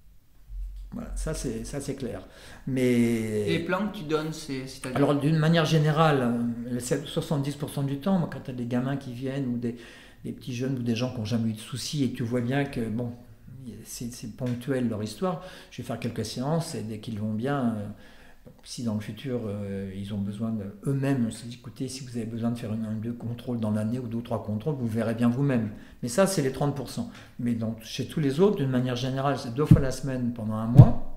Voilà, ça c'est clair. Mais... Et les plans que tu donnes, c'est-à-dire... Alors d'une manière générale, 70% du temps, moi, quand tu as des gamins qui viennent ou des petits jeunes ou des gens qui n'ont jamais eu de soucis et tu vois bien que bon, c'est ponctuel leur histoire, je vais faire quelques séances et dès qu'ils vont bien... si dans le futur ils ont besoin eux-mêmes, on se dit écoutez, si vous avez besoin de faire un ou deux contrôles dans l'année ou 2 ou 3 contrôles, vous verrez bien vous-même. Mais ça, c'est les 30%. Mais donc, chez tous les autres, d'une manière générale, c'est 2 fois la semaine pendant 1 mois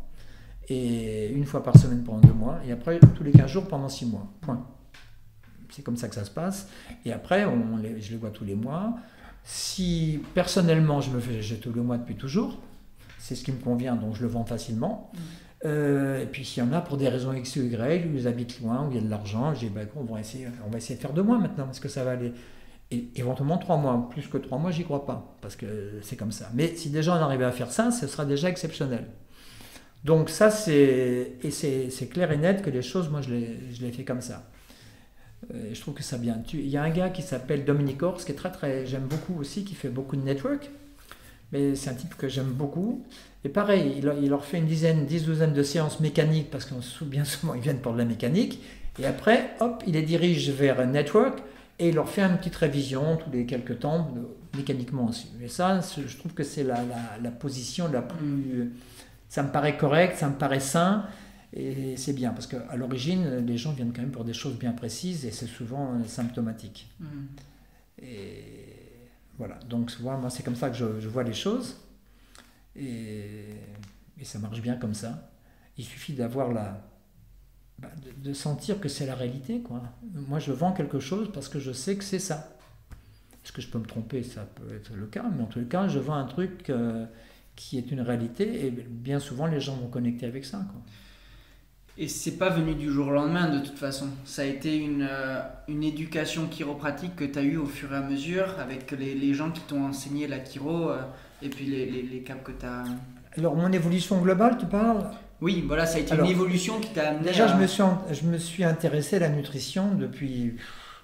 et 1 fois par semaine pendant 2 mois et après tous les 15 jours pendant 6 mois. Point. C'est comme ça que ça se passe. Et après, je les vois tous les mois. Si personnellement, je me fais tous les mois depuis toujours, c'est ce qui me convient, donc je le vends facilement. Et puis s'il y en a pour des raisons X ou Y, ils habitent loin, où il y a de l'argent, je dis on va essayer de faire 2 mois maintenant, parce que ça va aller. Et éventuellement 3 mois, plus que 3 mois, j'y crois pas, parce que c'est comme ça. Mais si déjà on arrivait à faire ça, ce sera déjà exceptionnel. Donc ça, c'est clair et net que les choses, moi je les fais comme ça. Et je trouve que ça bien. Il y a un gars qui s'appelle Dominique Ors, qui est très, j'aime beaucoup aussi, qui fait beaucoup de network. Mais c'est un type que j'aime beaucoup. Et pareil, il leur fait une 10-12 de séances mécaniques, parce que bien souvent, ils viennent pour de la mécanique. Et après, hop, il les dirige vers un network, et il leur fait une petite révision tous les quelques temps, mécaniquement aussi. Et ça, je trouve que c'est la position la plus... Ça me paraît correct, ça me paraît sain, et c'est bien. Parce qu'à l'origine, les gens viennent quand même pour des choses bien précises, et c'est souvent symptomatique. Et... Voilà, donc moi c'est comme ça que je vois les choses et ça marche bien comme ça. Il suffit d'avoir de sentir que c'est la réalité, quoi. Moi je vends quelque chose parce que je sais que c'est ça. Est-ce que je peux me tromper? Ça peut être le cas, mais en tout cas je vends un truc qui est une réalité et bien souvent les gens vont connecter avec ça, quoi. Et c'est pas venu du jour au lendemain de toute façon. Ça a été une éducation chiropratique que tu as eue au fur et à mesure avec les gens qui t'ont enseigné la chiro et puis les caps que tu as... Alors mon évolution globale, tu parles? Oui, voilà, ça a été une évolution qui t'a amené déjà, je me suis intéressé à la nutrition depuis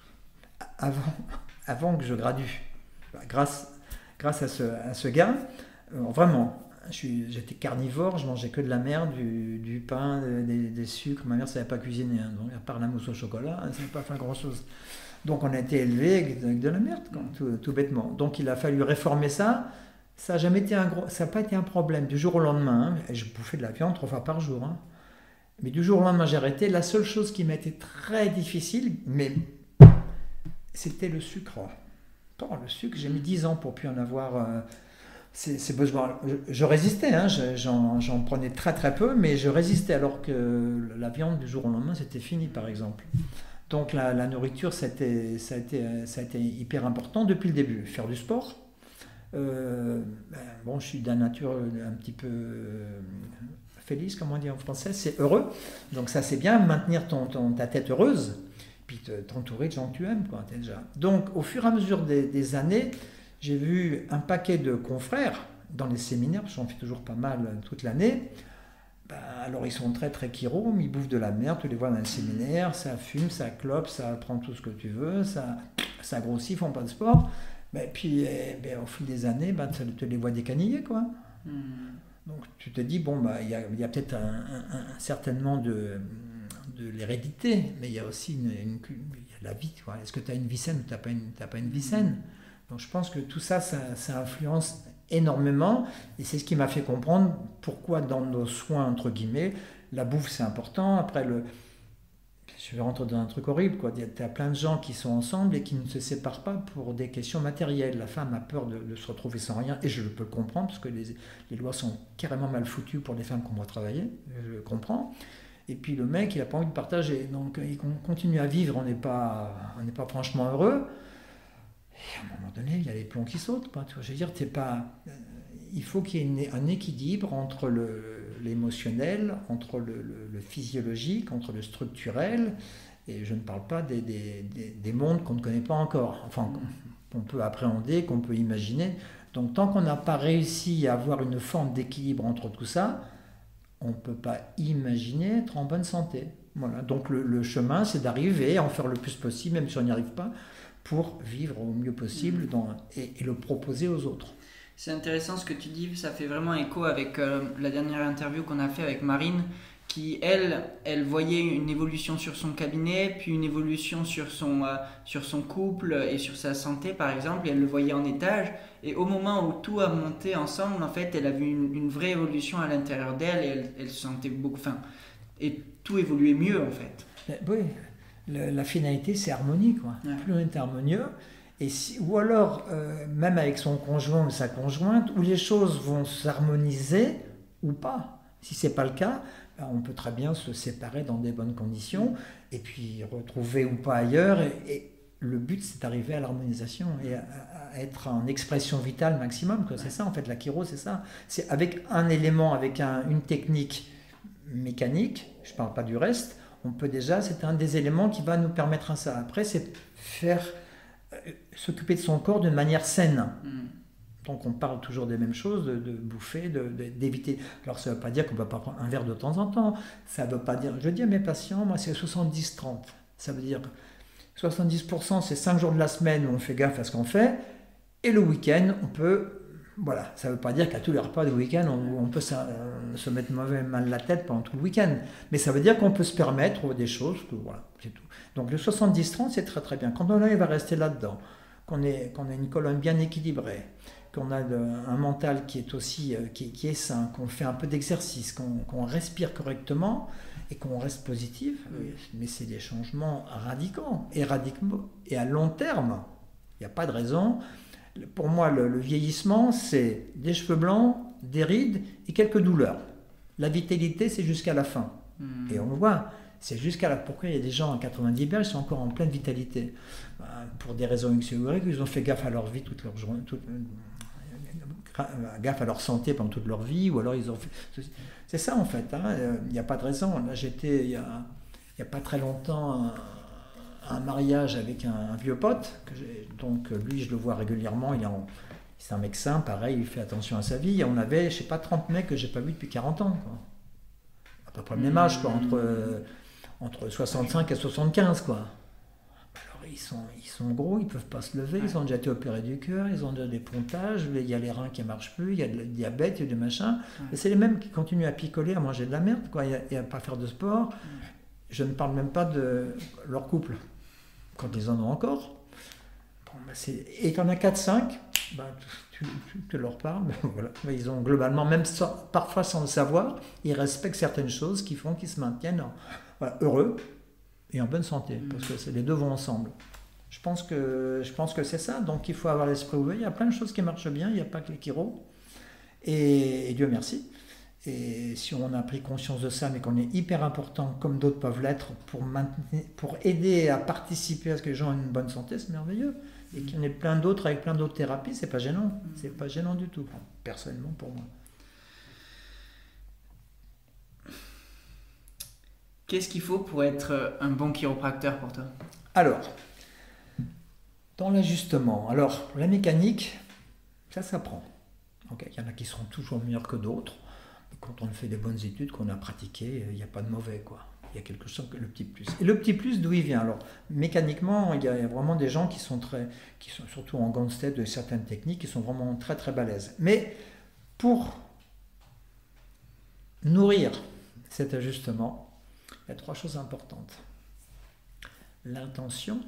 avant que je gradue. Grâce à ce gars, vraiment... J'étais carnivore, je mangeais que de la merde, du pain, des sucres. Ma mère ne savait pas cuisiner, hein, donc, à part la mousse au chocolat, elle ne savait pas faire grand-chose. Donc on a été élevé avec de la merde, tout bêtement. Donc il a fallu réformer ça. Ça n'a pas été un problème du jour au lendemain. Hein, je bouffais de la viande 3 fois par jour. Hein. Mais du jour au lendemain, j'ai arrêté. La seule chose qui m'a été très difficile, mais c'était le sucre. Le sucre, j'ai mis 10 ans pour plus en avoir... C'est besoin. Je résistais, hein, j'en prenais très très peu, mais je résistais alors que la viande du jour au lendemain c'était fini par exemple. Donc la nourriture ça a été hyper important depuis le début. Faire du sport. Bon, je suis d'un nature un petit peu feliz, comme on dit en français, c'est heureux. Donc ça c'est bien, maintenir ta tête heureuse, puis t'entourer de gens que tu aimes, quoi, déjà. Donc au fur et à mesure des années. J'ai vu un paquet de confrères dans les séminaires, parce que j'en fais toujours pas mal toute l'année. Alors ils sont très très chiro, ils bouffent de la merde, tu les vois dans les séminaires, ça fume, ça clope, ça prend tout ce que tu veux, ça grossit, ils font pas de sport. Puis au fil des années, tu les vois décaniller, quoi. Donc tu te dis, bon, il y a peut-être certainement de l'hérédité, mais il y a aussi il y a la vie, quoi. Est-ce que tu as une vie saine ou tu n'as pas une vie saine? Donc je pense que tout ça, ça influence énormément et c'est ce qui m'a fait comprendre pourquoi dans nos soins, entre guillemets, la bouffe c'est important. Après, je vais rentrer dans un truc horrible, quoi. Tu as plein de gens qui sont ensemble et qui ne se séparent pas pour des questions matérielles. La femme a peur de se retrouver sans rien et je peux le comprendre parce que les lois sont carrément mal foutues pour les femmes qu'on doit travailler, je le comprends. Et puis le mec, il n'a pas envie de partager. Donc il continue à vivre, on n'est pas franchement heureux. Et à un moment donné, il y a les plombs qui sautent. Quoi. Je veux dire, il faut qu'il y ait un équilibre entre l'émotionnel, entre le physiologique, entre le structurel. Et je ne parle pas des mondes qu'on ne connaît pas encore, enfin qu'on peut appréhender, qu'on peut imaginer. Donc tant qu'on n'a pas réussi à avoir une forme d'équilibre entre tout ça, on ne peut pas imaginer être en bonne santé. Voilà. Donc le chemin, c'est d'arriver à en faire le plus possible, même si on n'y arrive pas, pour vivre au mieux possible et le proposer aux autres. C'est intéressant ce que tu dis, ça fait vraiment écho avec la dernière interview qu'on a fait avec Marine, qui elle voyait une évolution sur son cabinet, puis une évolution sur son couple et sur sa santé par exemple, et elle le voyait en étage, et au moment où tout a monté ensemble, en fait, elle a vu une vraie évolution à l'intérieur d'elle, et elle se sentait et tout évoluait mieux en fait. Oui, la finalité c'est harmonie, quoi. Ouais. Plus on est harmonieux, ou alors même avec son conjoint ou sa conjointe, où les choses vont s'harmoniser ou pas. Si c'est pas le cas, on peut très bien se séparer dans des bonnes conditions et puis retrouver ou pas ailleurs. Et le but, c'est d'arriver à l'harmonisation et à être en expression vitale maximum. Quoi. C'est ça, en fait, la chiro, c'est ça. C'est avec un élément, avec une technique mécanique, je ne parle pas du reste, on peut déjà, c'est un des éléments qui va nous permettre à ça. Après, c'est s'occuper de son corps d'une manière saine. Donc on parle toujours des mêmes choses, de bouffer, d'éviter. Alors ça ne veut pas dire qu'on ne va pas prendre un verre de temps en temps. Ça ne veut pas dire. Je dis à mes patients, moi c'est 70-30. Ça veut dire 70% c'est 5 jours de la semaine où on fait gaffe à ce qu'on fait. Et le week-end, on peut. Voilà, ça ne veut pas dire qu'à tous les repas du week-end, on peut se mettre mal la tête pendant tout le week-end. Mais ça veut dire qu'on peut se permettre des choses. Voilà, c'est tout. Donc le 70-30, c'est très très bien. Quand on arrive à rester là-dedans, qu'on ait une colonne bien équilibrée, qu'on a un mental qui est aussi qui est sain, qu'on fait un peu d'exercice, qu'on respire correctement et qu'on reste positif, mais c'est des changements radicaux et à long terme. Il n'y a pas de raison. Pour moi, le vieillissement, c'est des cheveux blancs, des rides et quelques douleurs. La vitalité, c'est jusqu'à la fin. Et on le voit, c'est jusqu'à la... Pourquoi il y a des gens à 90 ans, ils sont encore en pleine vitalité? Pour des raisons X ou Y, ils ont fait gaffe à leur vie toute leur journée, gaffe à leur santé pendant toute leur vie, ou alors ils ont fait... C'est ça en fait, hein. Il n'y a pas de raison. Là, j'étais il y a pas très longtemps à un mariage avec un vieux pote, donc lui je le vois régulièrement, c'est un médecin, pareil, il fait attention à sa vie, et on avait, je sais pas, 30 mecs que j'ai pas vus depuis 40 ans, quoi. À peu près le même âge, quoi, entre 65 et 75, quoi. Alors ils sont gros, ils peuvent pas se lever, ils ont déjà été opérés du cœur, ils ont déjà des pontages, il y a les reins qui marchent plus, il y a le diabète, il y a du machin, et c'est les mêmes qui continuent à picoler, à manger de la merde, quoi, et à pas faire de sport. Je ne parle même pas de leur couple, quand ils en ont encore. Bon, et quand on a 4-5, tu leur parles, voilà. Ils ont globalement, même parfois sans le savoir, ils respectent certaines choses qui font qu'ils se maintiennent heureux et en bonne santé, parce que les deux vont ensemble. Je pense que c'est ça, donc il faut avoir l'esprit ouvert. Il y a plein de choses qui marchent bien, il n'y a pas que les chiros, et Dieu merci. Et si on a pris conscience de ça, mais qu'on est hyper important, comme d'autres peuvent l'être, pour aider à participer à ce que les gens aient une bonne santé, c'est merveilleux. Et qu'il y en ait plein d'autres avec plein d'autres thérapies, c'est pas gênant. C'est pas gênant du tout, personnellement pour moi. Qu'est-ce qu'il faut pour être un bon chiropracteur pour toi? Alors, dans l'ajustement, la mécanique, ça s'apprend. Okay. Il y en a qui seront toujours meilleurs que d'autres. Quand on fait des bonnes études, qu'on a pratiquées, il n'y a pas de mauvais, quoi. Il y a quelque chose que le petit plus. Et le petit plus, d'où il vient? Alors, mécaniquement, il y a vraiment des gens qui sont surtout en gants de certaines techniques, qui sont vraiment très très balèzes. Mais pour nourrir cet ajustement, il y a 3 choses importantes. L'intention,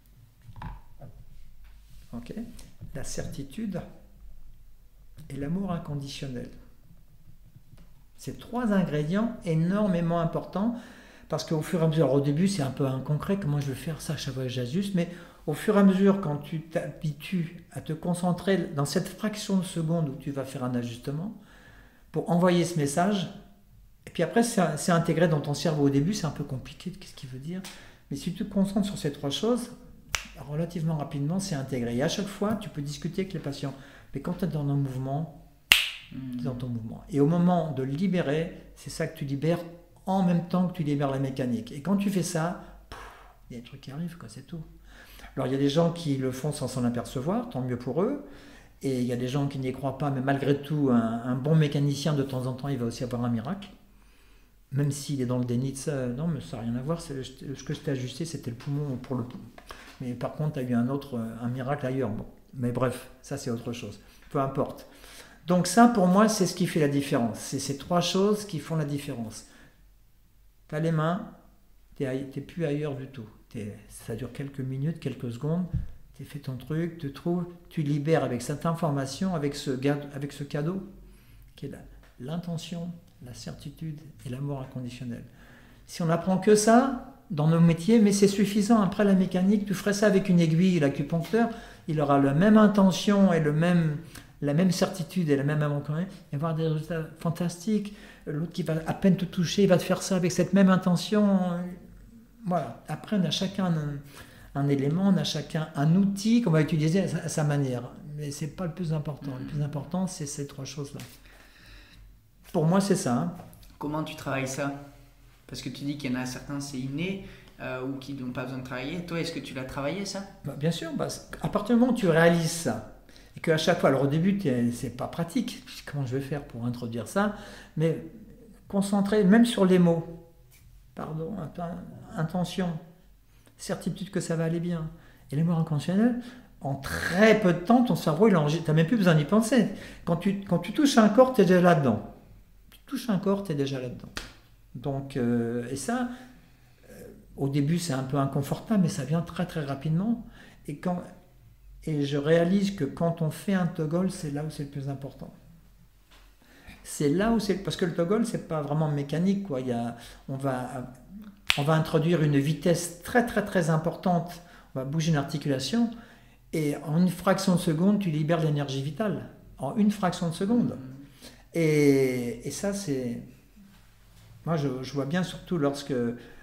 la certitude et l'amour inconditionnel. Ces 3 ingrédients énormément importants, parce qu'au fur et à mesure, au début c'est un peu inconcret, comment je vais faire ça chaque fois que j'ajuste, mais au fur et à mesure, quand tu t'habitues à te concentrer dans cette fraction de seconde où tu vas faire un ajustement, pour envoyer ce message, puis après, c'est intégré dans ton cerveau. Au début, c'est un peu compliqué, qu'est-ce qu'il veut dire. Mais si tu te concentres sur ces trois choses, relativement rapidement, c'est intégré. Et à chaque fois, tu peux discuter avec les patients. Mais quand tu es dans un mouvement, tu es dans ton mouvement. Et au moment de le libérer, c'est ça que tu libères en même temps que tu libères la mécanique. Et quand tu fais ça, il y a des trucs qui arrivent, quoi, c'est tout. Alors il y a des gens qui le font sans s'en apercevoir, tant mieux pour eux. Et il y a des gens qui n'y croient pas, mais malgré tout, un bon mécanicien, de temps en temps, il va aussi avoir un miracle. Même s'il est dans le déni de ça, non, mais ça n'a rien à voir. Ce que je t'ai ajusté, c'était le poumon pour le poumon. Mais par contre, tu as eu un miracle ailleurs. Bon. Mais bref, ça c'est autre chose. Peu importe. Donc ça, pour moi, c'est ce qui fait la différence. C'est ces trois choses qui font la différence. Tu as les mains, tu n'es plus ailleurs du tout. Ça dure quelques minutes, quelques secondes. Tu fais ton truc, tu trouves, tu libères avec cette information, avec ce cadeau, qui est l'intention, la certitude et l'amour inconditionnel. Si on n'apprend que ça dans nos métiers, mais c'est suffisant. Après la mécanique, tu ferais ça avec une aiguille, l'acupuncteur, il aura la même intention et la même certitude et la même amour, il va avoir des résultats fantastiques. L'autre qui va à peine te toucher, il va te faire ça avec cette même intention. Voilà. Après, on a chacun un élément, on a chacun un outil qu'on va utiliser à sa manière. Mais ce n'est pas le plus important. Le plus important, c'est ces trois choses-là. Pour moi, c'est ça. Hein. Comment tu travailles ça? Parce que tu dis qu'il y en a certains, c'est inné, ou qui n'ont pas besoin de travailler. Toi, est-ce que tu l'as travaillé, ça? Bien sûr. À partir du moment où tu réalises ça, et qu'à chaque fois, alors au début, c'est pas pratique. Comment je vais faire pour introduire ça? Mais concentrer même sur les mots. Pardon, intention, certitude que ça va aller bien. Et l'amour inconditionnel, en très peu de temps, ton cerveau, tu n'as même plus besoin d'y penser. Quand tu touches un corps, tu es déjà là-dedans. Tu touches un corps, tu es déjà là-dedans. Donc, et ça, au début, c'est un peu inconfortable, mais ça vient très très rapidement. Et je réalise que quand on fait un toggle, c'est là où c'est le plus important. C'est là où c'est... Parce que le toggle, c'est pas vraiment mécanique, quoi. On va introduire une vitesse très très très importante. On va bouger une articulation. Et en une fraction de seconde, tu libères l'énergie vitale. En une fraction de seconde. Et ça, c'est... Moi, je vois bien, surtout lorsque...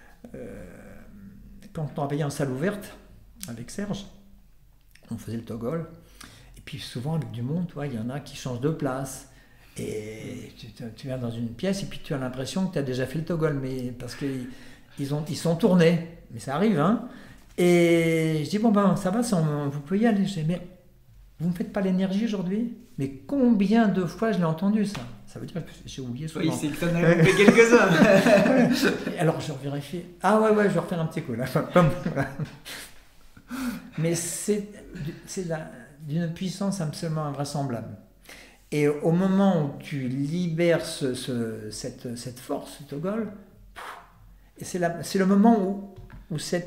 quand on travaillait en salle ouverte, avec Serge, on faisait le toggle. Et puis souvent, avec du monde, il y en a qui changent de place. Et tu viens dans une pièce et puis tu as l'impression que tu as déjà fait le toggle. Mais parce qu'ils sont tournés. Mais ça arrive, hein. Et je dis, bon ben ça va, vous pouvez y aller. Je dis, mais vous ne me faites pas l'énergie aujourd'hui? Mais combien de fois je l'ai entendu ça? Ça veut dire que j'ai oublié souvent. Oui, c'est que tu en as oublié quelques-uns. Alors je vérifie. Ah ouais, je vais refaire un petit coup là. Mais c'est d'une puissance absolument invraisemblable. Et au moment où tu libères cette force, ce toggle, et c'est le moment où ces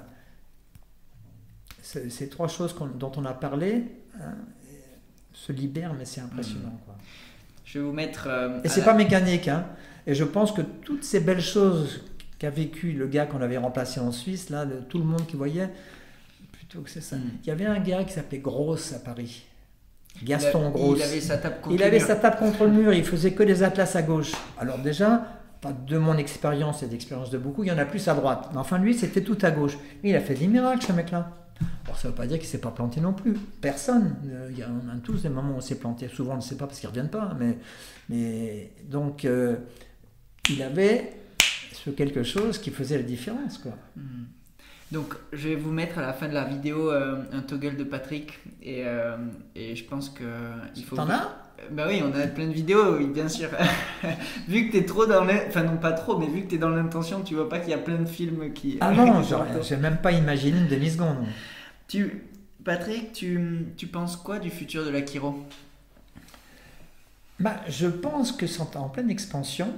trois choses dont on a parlé se libèrent, mais c'est impressionnant, quoi. Je vais vous mettre... et c'est pas mécanique, hein. Et je pense que toutes ces belles choses qu'a vécu le gars qu'on avait remplacé en Suisse, là, tout le monde qui voyait, plutôt que c'est ça. Il y avait un gars qui s'appelait Gross à Paris. Gaston Gross. Il avait sa table contre le mur, il faisait que des atlas à gauche. Alors déjà, pas de mon expérience et d'expérience de beaucoup, il y en a plus à droite. Mais enfin lui, c'était tout à gauche. Mais il a fait des miracles, ce mec-là. Alors ça ne veut pas dire qu'il ne s'est pas planté non plus. Personne. On a tous des moments où on s'est planté. Souvent on ne sait pas parce qu'ils ne reviennent pas. Mais donc il avait ce quelque chose qui faisait la différence, quoi. Donc je vais vous mettre à la fin de la vidéo un toggle de Patrick et je pense que il faut... T'en as? Bah oui, on a plein de vidéos, oui, bien sûr. Vu que t'es trop dans enfin non pas trop, mais vu que t'es dans l'intention, tu vois pas qu'il y a plein de films qui... Ah non, j'ai même pas imaginé une demi-seconde. Patrick, tu penses quoi du futur de la chiro? Je pense que c'est en pleine expansion.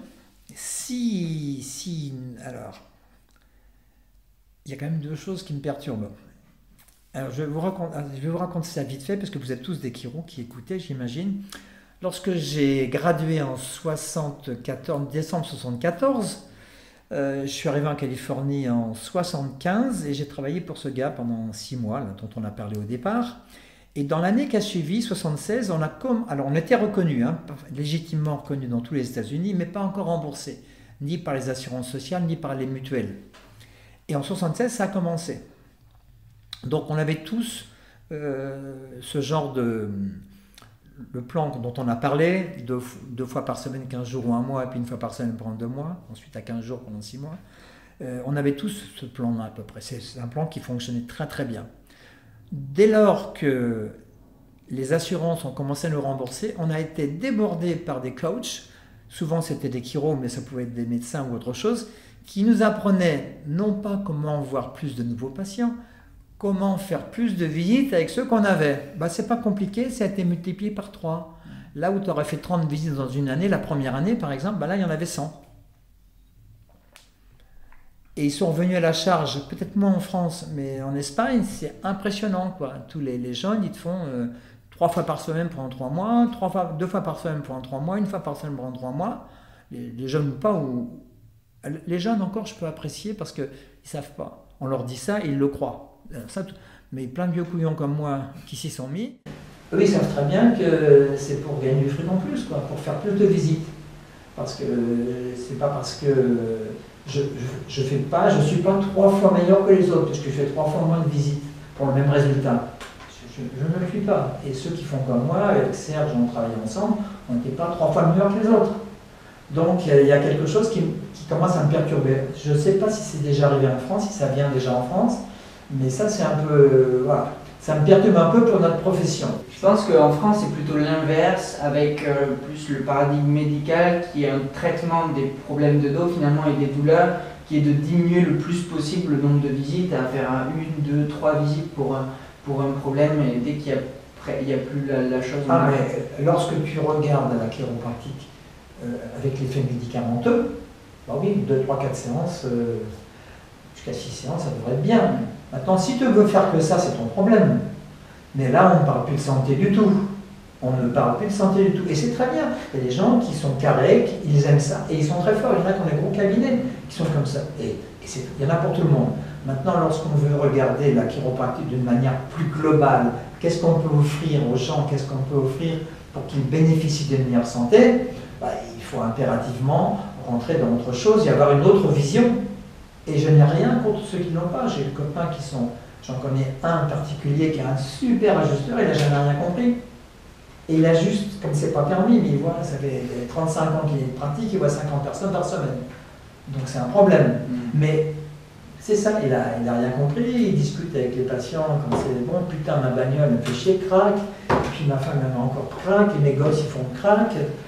Alors, il y a quand même deux choses qui me perturbent. Alors, je vais vous raconter ça vite fait, parce que vous êtes tous des chiros qui écoutez, j'imagine. Lorsque j'ai gradué en décembre 74, je suis arrivé en Californie en 75 et j'ai travaillé pour ce gars pendant 6 mois, là, dont on a parlé au départ. Et dans l'année qui a suivi, 76, alors on était reconnu, légitimement reconnu dans tous les États-Unis, mais pas encore remboursé. ni par les assurances sociales, ni par les mutuelles. Et en 1976, ça a commencé. Donc on avait tous ce genre de... Le plan dont on a parlé, 2 fois par semaine, 15 jours ou 1 mois, et puis 1 fois par semaine pendant 2 mois, ensuite à 15 jours pendant 6 mois. On avait tous ce plan-là à peu près. C'est un plan qui fonctionnait très très bien. Dès lors que les assurances ont commencé à nous rembourser, on a été débordé par des coachs, souvent c'était des chiros, mais ça pouvait être des médecins ou autre chose, qui nous apprenaient non pas comment voir plus de nouveaux patients, comment faire plus de visites avec ceux qu'on avait. C'est pas compliqué, ça a été multiplié par 3. Là où tu aurais fait 30 visites dans une année, la première année par exemple, là il y en avait 100. Et ils sont revenus à la charge, peut-être moins en France, mais en Espagne, c'est impressionnant, quoi. Tous les jeunes, ils te font 3 fois par semaine pendant 3 mois, 2 fois par semaine pendant 3 mois, 1 fois par semaine pendant 3 mois. Les jeunes ou pas, les jeunes encore, je peux apprécier parce qu'ils ne savent pas. On leur dit ça, ils le croient. Mais plein de vieux couillons comme moi qui s'y sont mis, eux, ils savent très bien que c'est pour gagner du fric en plus, quoi, pour faire plus de visites. Parce que c'est pas parce que je suis pas 3 fois meilleur que les autres, parce que je fais 3 fois moins de visites pour le même résultat. Je ne le suis pas. Et ceux qui font comme moi, avec Serge, on travaille ensemble, on n'était pas 3 fois meilleurs que les autres. Donc il y a quelque chose qui commence à me perturber. Je ne sais pas si c'est déjà arrivé en France, si ça vient déjà en France, mais ça c'est un peu... voilà. Ça me perturbe un peu pour notre profession. Je pense qu'en France, c'est plutôt l'inverse, avec plus le paradigme médical qui est un traitement des problèmes de dos finalement et des douleurs, qui est de diminuer le plus possible le nombre de visites, à faire 1, 2, 3 visites pour un problème, et dès qu'il n'y a plus la chose... mais lorsque tu regardes la chiropratique avec l'effet médicamenteux, oui, 2, 3, 4 séances, jusqu'à 6 séances, ça devrait être bien. Maintenant, si tu veux faire que ça, c'est ton problème. Mais là, on ne parle plus de santé du tout. On ne parle plus de santé du tout. Et c'est très bien. Il y a des gens qui sont carrés, ils aiment ça. Et ils sont très forts. Il y en a qui ont des gros cabinets qui sont comme ça. Et il y en a pour tout le monde. Maintenant, lorsqu'on veut regarder la chiropratique d'une manière plus globale, qu'est-ce qu'on peut offrir aux gens, qu'est-ce qu'on peut offrir pour qu'ils bénéficient d'une meilleure santé, il faut impérativement rentrer dans autre chose et avoir une autre vision. Et je n'ai rien contre ceux qui n'ont pas. J'ai des copains qui sont... J'en connais un en particulier qui est un super ajusteur, il n'a jamais rien compris. Et il ajuste comme c'est pas permis, mais il voit, ça fait 35 ans qu'il pratique, il voit 50 personnes par semaine. Donc c'est un problème. Mais c'est ça, il a rien compris, il discute avec les patients quand c'est bon, putain ma bagnole me fait chier, craque, et puis ma femme elle m'a encore craque, et mes gosses ils font craque.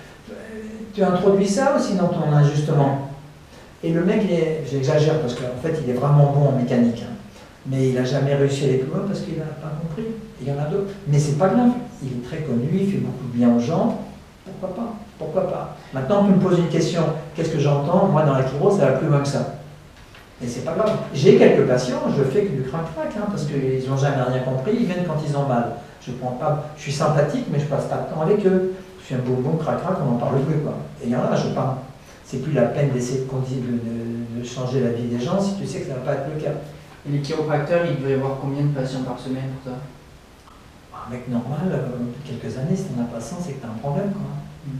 Tu introduis ça aussi dans ton ajustement. Et le mec, j'exagère parce qu'en fait il est vraiment bon en mécanique. Mais il n'a jamais réussi à aller plus loin parce qu'il n'a pas compris. Et il y en a d'autres. Mais c'est pas grave. Il est très connu, il fait beaucoup de bien aux gens. Pourquoi pas? Pourquoi pas? Maintenant, tu me poses une question. Qu'est-ce que j'entends? Moi, dans la chiro, ça va plus loin que ça. Et c'est pas grave. J'ai quelques patients, je fais que du crac-crac, parce qu'ils n'ont jamais rien compris, ils viennent quand ils ont mal. Je suis sympathique, mais je passe pas de temps avec eux. Je suis un bonbon crac-crac, on n'en parle plus, quoi. Et il y en a, je parle. C'est plus la peine d'essayer de changer la vie des gens si tu sais que ça ne va pas être le cas. Et les chiropracteurs, ils devraient voir combien de patients par semaine pour toi? Un mec normal, depuis quelques années, si tu n'en as pas 100, c'est que tu as un problème, quoi.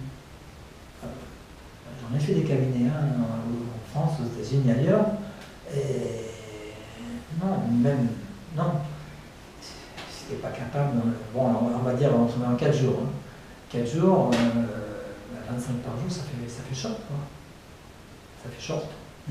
J'en ai fait des cabinets en France, aux États-Unis, ailleurs, et non, c'était pas capable. Bon, on va dire, on se met en 4 jours. 4 jours, 25 par jour, ça fait short, quoi. Ça fait short.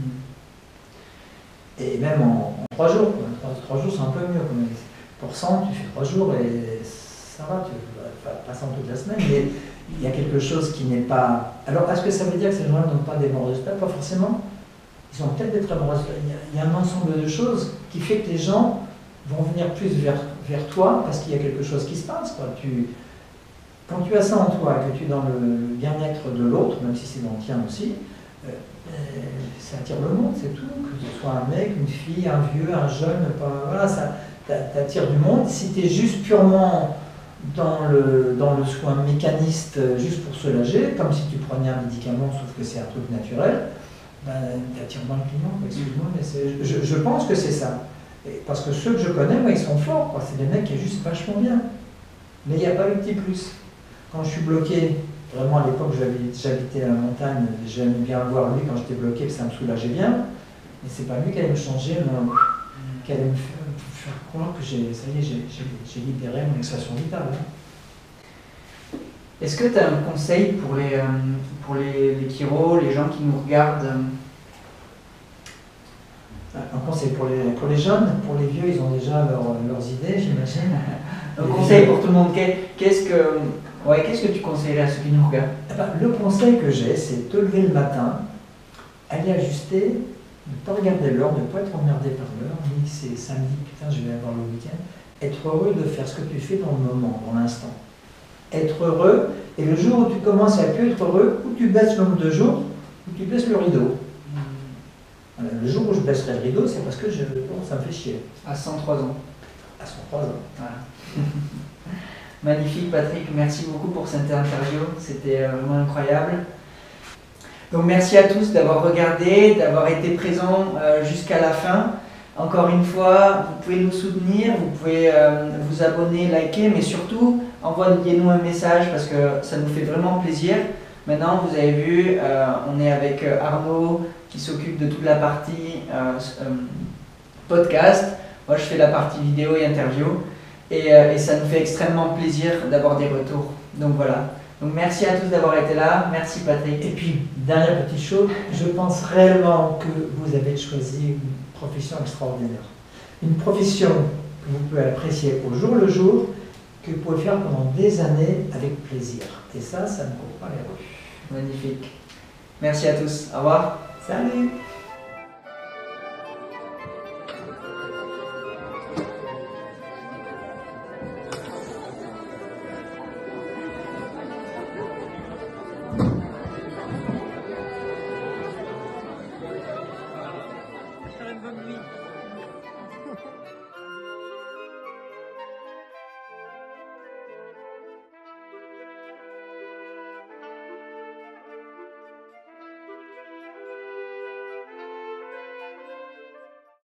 Et même en 3 jours, 3 jours c'est un peu mieux. Pour 100, tu fais 3 jours et ça va, tu vas pas 100 toute la semaine, mais il y a quelque chose qui n'est pas... Alors, est-ce que ça veut dire que ces gens-là n'ont pas des bons résultats? Pas forcément. Ils ont peut-être des très bons résultats. Il y a un ensemble de choses qui fait que les gens vont venir plus vers toi parce qu'il y a quelque chose qui se passe, quoi. Quand tu as ça en toi, que tu es dans le bien-être de l'autre, même si c'est dans le tien aussi, ça attire le monde, c'est tout. Que ce soit un mec, une fille, un vieux, un jeune, voilà, ça t'attire du monde. Si tu es juste purement dans le soin mécaniste, juste pour se soulager, comme si tu prenais un médicament, sauf que c'est un truc naturel, t'attires moins le client, excuse-moi, mais je pense que c'est ça. Parce que ceux que je connais, moi, ils sont forts, quoi. C'est des mecs qui sont juste vachement bien. Mais il n'y a pas le petit plus. Quand je suis bloqué, Vraiment, à l'époque, j'habitais à la montagne, j'aimais bien le voir lui quand j'étais bloqué, ça me soulageait bien. Mais c'est pas lui qui allait me changer, qui allait me faire croire que ça y est, j'ai libéré mon expression vitale. Hein. Est-ce que tu as un conseil pour les chiros, les gens qui nous regardent? Un conseil pour les jeunes, pour les vieux, ils ont déjà leurs idées, j'imagine. Un conseil pour tout le monde, qu'est-ce que tu conseillerais à ceux qui nous regardent? Le conseil que j'ai, c'est te lever le matin, aller ajuster, ne pas regarder l'heure, ne pas être emmerdé par l'heure, ni c'est samedi, putain, je vais avoir le week-end. Être heureux de faire ce que tu fais dans le moment, dans l'instant. Être heureux, et le jour où tu commences à plus être heureux, ou tu baisses le nombre de jours, ou tu baisses le rideau. Voilà, le jour où je baisserai le rideau, c'est parce que ça me fait chier. À 103 ans. À 103 ans. Voilà. Magnifique Patrick, merci beaucoup pour cette interview, c'était vraiment incroyable. Donc merci à tous d'avoir regardé, d'avoir été présents jusqu'à la fin. Encore une fois, vous pouvez nous soutenir, vous pouvez vous abonner, liker, mais surtout envoyez-nous un message parce que ça nous fait vraiment plaisir. Maintenant, vous avez vu, on est avec Arnaud qui s'occupe de toute la partie podcast. Moi, je fais la partie vidéo et interview. Et ça nous fait extrêmement plaisir d'avoir des retours. Donc voilà. Donc merci à tous d'avoir été là. Merci Patrick. Et puis, dernière petite chose, je pense réellement que vous avez choisi une profession extraordinaire. Une profession que vous pouvez apprécier au jour le jour, que vous pouvez faire pendant des années avec plaisir. Et ça ne court pas les rues. Magnifique. Merci à tous. Au revoir. Salut! Faire une bonne nuit.